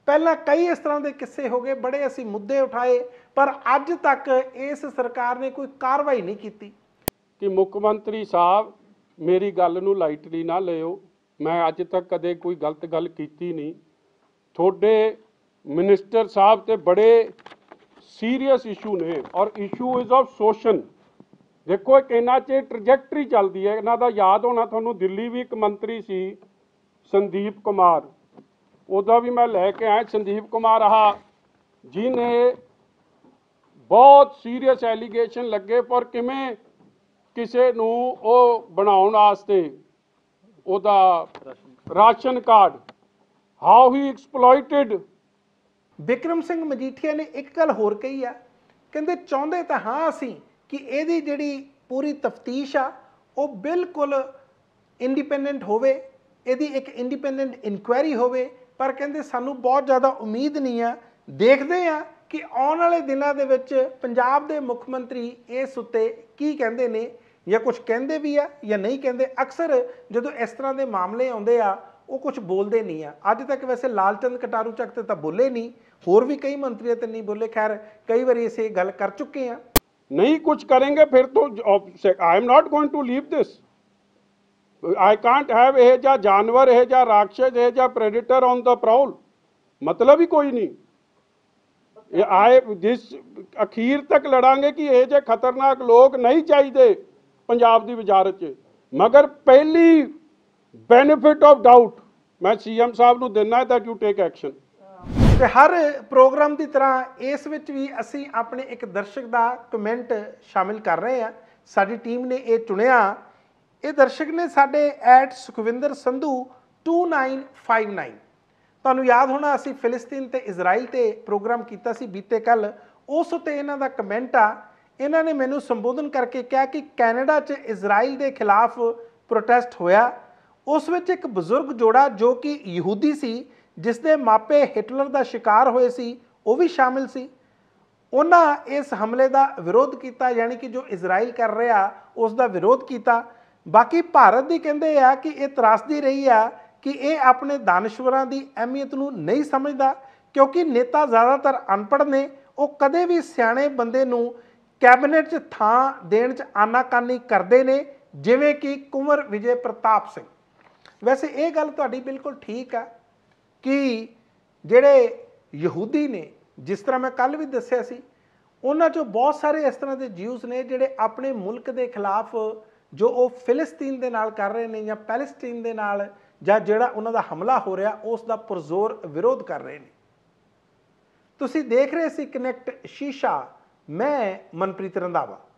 ਪਹਿਲਾਂ ਕਈ ਇਸ ਤਰ੍ਹਾਂ ਦੇ ਕਿੱਸੇ ਹੋ ਗਏ, ਬੜੇ ਅਸੀਂ ਮੁੱਦੇ ਉਠਾਏ, ਪਰ ਅੱਜ ਤੱਕ ਇਸ ਸਰਕਾਰ ਨੇ ਕੋਈ ਕਾਰਵਾਈ ਨਹੀਂ ਕੀਤੀ। ਕਿ ਮੁੱਖ ਮੰਤਰੀ ਸਾਹਿਬ ਮੇਰੀ ਗੱਲ ਨੂੰ ਲਾਈਟਲੀ ਨਾ ਲਿਓ, ਮੈਂ ਅੱਜ ਤੱਕ ਕਦੇ ਕੋਈ ਗਲਤ ਗੱਲ ਕੀਤੀ ਨਹੀਂ। ਤੁਹਾਡੇ ਮਿਨਿਸਟਰ ਸਾਹਿਬ ਤੇ ਬੜੇ ਸੀਰੀਅਸ ਇਸ਼ੂ ਨੇ, ਔਰ ਇਸ਼ੂ ਇਜ਼ ਆਫ ਸੋਸ਼ਨ। ਦੇਖੋ ਇੱਕ ਇਹਨਾਂ 'ਚ ਟ੍ਰੈਜੈਕਟਰੀ ਚੱਲਦੀ ਹੈ ਇਹਨਾਂ ਦਾ। ਯਾਦ ਹੋਣਾ ਤੁਹਾਨੂੰ, ਦਿੱਲੀ ਵੀ ਇੱਕ ਮੰਤਰੀ ਸੀ ਸੰਦੀਪ ਕੁਮਾਰ, ਉਹਦਾ ਵੀ ਮੈਂ ਲੈ ਕੇ ਆਇਆ। ਸੰਦੀਪ ਕੁਮਾਰ ਜਿਹਨੇ ਬਹੁਤ ਸੀਰੀਅਸ ਐਲੀਗੇਸ਼ਨ ਲੱਗੇ ਪਰ ਕਿਵੇਂ ਕਿਸੇ ਨੂੰ ਉਹ ਬਣਾਉਣ ਵਾਸਤੇ ਉਹਦਾ ration card, how he exploited. Bikram Singh Majithia ਨੇ ਇੱਕ ਗੱਲ ਹੋਰ ਕਹੀ ਆ, ਕਹਿੰਦੇ ਚਾਹੁੰਦੇ ਤਾਂ ਹਾਂ ਅਸੀਂ ਕਿ ਇਹਦੀ ਜਿਹੜੀ ਪੂਰੀ ਤਫਤੀਸ਼ ਆ ਉਹ ਬਿਲਕੁਲ ਇੰਡੀਪੈਂਡੈਂਟ ਹੋਵੇ, ਇਹਦੀ ਇੱਕ ਇੰਡੀਪੈਂਡੈਂਟ ਇਨਕੁਆਇਰੀ ਹੋਵੇ, ਪਰ ਕਹਿੰਦੇ ਸਾਨੂੰ ਬਹੁਤ ਜ਼ਿਆਦਾ ਉਮੀਦ ਨਹੀਂ ਆ। ਦੇਖਦੇ ਆ ਕਿ ਆਉਣ ਵਾਲੇ ਦਿਨਾਂ ਦੇ ਵਿੱਚ ਪੰਜਾਬ ਦੇ ਮੁੱਖ ਮੰਤਰੀ ਇਸ ਉੱਤੇ ਕੀ ਕਹਿੰਦੇ ਨੇ, ਜਾਂ ਕੁਝ ਕਹਿੰਦੇ ਵੀ ਆ ਜਾਂ ਨਹੀਂ ਕਹਿੰਦੇ। ਅਕਸਰ ਜਦੋਂ ਇਸ ਤਰ੍ਹਾਂ ਦੇ ਮਾਮਲੇ ਆਉਂਦੇ ਆ ਉਹ ਕੁਝ ਬੋਲਦੇ ਨਹੀਂ ਆ। ਅੱਜ ਤੱਕ ਵੈਸੇ ਲਾਲਚੰਦ ਕਟਾਰੂ ਚੱਕ ਤੇ ਤਾਂ ਬੋਲੇ ਨਹੀਂ, ਹੋਰ ਵੀ ਕਈ ਮੰਤਰੀਆਂ ਤੇ ਨਹੀਂ ਬੋਲੇ। ਖੈਰ ਕਈ ਵਾਰੀ ਅਸੀਂ ਇਹ ਗੱਲ ਕਰ ਚੁੱਕੇ ਆ। नहीं कुछ करेंगे फिर तो I am not going to leave this. I can't have ਇਹ ਜਾਂ ਜਾਨਵਰ ਇਹ ਜਾਂ ਰਾਖਸ਼ ਇਹ ਜਾਂ ਪ੍ਰੈਡੇਟਰ ਔਨ ਦ ਪ੍ਰੋਲ, मतलब ही कोई नहीं। ਇਹ ਆਏ ਜਿਸ ਅਖੀਰ ਤੱਕ ਲੜਾਂਗੇ ਕਿ ਇਹ ਜੇ ਖਤਰਨਾਕ ਲੋਕ ਨਹੀਂ ਚਾਹੀਦੇ ਪੰਜਾਬ ਦੀ ਵਜ਼ਾਰਤ 'ਚ। ਮਗਰ ਪਹਿਲੀ ਬੈਨੀਫਿਟ ਆਫ ਡਾਊਟ ਮੈਂ ਸੀਐਮ ਸਾਹਿਬ ਨੂੰ ਦਿੰਦਾ that you take action। ਤੇ ਹਰ ਪ੍ਰੋਗਰਾਮ ਦੀ ਤਰ੍ਹਾਂ ਇਸ ਵਿੱਚ ਵੀ ਅਸੀਂ ਆਪਣੇ ਇੱਕ ਦਰਸ਼ਕ ਦਾ ਕਮੈਂਟ ਸ਼ਾਮਿਲ ਕਰ ਰਹੇ ਹਾਂ। ਸਾਡੀ ਟੀਮ ਨੇ ਇਹ ਚੁਣਿਆ। ਇਹ ਦਰਸ਼ਕ ਨੇ ਸਾਡੇ @ਸੁਖਵਿੰਦਰ ਸੰਧੂ 2959। ਤੁਹਾਨੂੰ ਯਾਦ ਹੋਣਾ ਅਸੀਂ ਫਿਲਿਸਤੀਨ ਤੇ ਇਜ਼ਰਾਈਲ ਤੇ ਪ੍ਰੋਗਰਾਮ ਕੀਤਾ ਸੀ ਬੀਤੇ ਕੱਲ। ਉਸ ਉੱਤੇ ਇਹਨਾਂ ਦਾ ਕਮੈਂਟ ਆ। ਇਹਨਾਂ ਨੇ ਮੈਨੂੰ ਸੰਬੋਧਨ ਕਰਕੇ ਕਿਹਾ ਕਿ ਕੈਨੇਡਾ 'ਚ ਇਜ਼ਰਾਈਲ ਦੇ ਖਿਲਾਫ ਪ੍ਰੋਟੈਸਟ ਹੋਇਆ। ਉਸ ਵਿੱਚ ਇੱਕ ਬਜ਼ੁਰਗ ਜੋੜਾ ਜੋ ਕਿ ਯਹੂਦੀ ਸੀ, ਜਿਸ ਦੇ ਮਾਪੇ ਹਿਟਲਰ ਦਾ ਸ਼ਿਕਾਰ ਹੋਏ ਸੀ, ਉਹ ਵੀ ਸ਼ਾਮਿਲ ਸੀ। ਉਹਨਾਂ ਇਸ ਹਮਲੇ ਦਾ ਵਿਰੋਧ ਕੀਤਾ, ਯਾਨੀ ਕਿ ਜੋ ਇਜ਼ਰਾਈਲ ਕਰ ਰਿਹਾ ਉਸ ਦਾ ਵਿਰੋਧ ਕੀਤਾ। ਬਾਕੀ ਭਾਰਤ ਦੀ ਕਹਿੰਦੇ ਆ ਕਿ ਇਹ ਤਰਾਸਦੀ ਰਹੀ ਆ ਕਿ ਇਹ ਆਪਣੇ ਦਾਨਸ਼ਵਰਾਂ ਦੀ ਅਹਿਮੀਅਤ ਨੂੰ ਨਹੀਂ ਸਮਝਦਾ, ਕਿਉਂਕਿ ਨੇਤਾ ਜ਼ਿਆਦਾਤਰ ਅਨਪੜ੍ਹ ਨੇ। ਉਹ ਕਦੇ ਵੀ ਸਿਆਣੇ ਬੰਦੇ ਨੂੰ ਕੈਬਨਿਟ 'ਚ ਥਾਂ ਦੇਣ 'ਚ ਆਨਾਕਾਨੀ ਕਰਦੇ ਨੇ, ਜਿਵੇਂ ਕਿ ਕੁੰਵਰ ਵਿਜੇ ਪ੍ਰਤਾਪ ਸਿੰਘ। ਵੈਸੇ ਇਹ ਗੱਲ ਤੁਹਾਡੀ ਬਿਲਕੁਲ ਠੀਕ ਆ ਕਿ ਜਿਹੜੇ ਯਹੂਦੀ ਨੇ, ਜਿਸ ਤਰ੍ਹਾਂ ਮੈਂ ਕੱਲ ਵੀ ਦੱਸਿਆ ਸੀ, ਉਹਨਾਂ 'ਚੋਂ ਬਹੁਤ ਸਾਰੇ ਇਸ ਤਰ੍ਹਾਂ ਦੇ ਜਿਊਸ ਨੇ ਜਿਹੜੇ ਆਪਣੇ ਮੁਲਕ ਦੇ ਖਿਲਾਫ ਜੋ ਉਹ ਫਿਲਿਸਤੀਨ ਦੇ ਨਾਲ ਕਰ ਰਹੇ ਨੇ ਜਾਂ ਪੈਲਸਤੀਨ ਦੇ ਨਾਲ ਜਾਂ ਜਿਹੜਾ ਉਹਨਾਂ ਦਾ ਹਮਲਾ ਹੋ ਰਿਹਾ ਉਸ ਦਾ ਪੁਰਜ਼ੋਰ ਵਿਰੋਧ ਕਰ ਰਹੇ ਨੇ। ਤੁਸੀਂ ਦੇਖ ਰਹੇ ਸੀ ਕਨੈਕਟ ਸ਼ੀਸ਼ਾ। ਮੈਂ ਮਨਪ੍ਰੀਤ ਰੰਧਾਵਾ।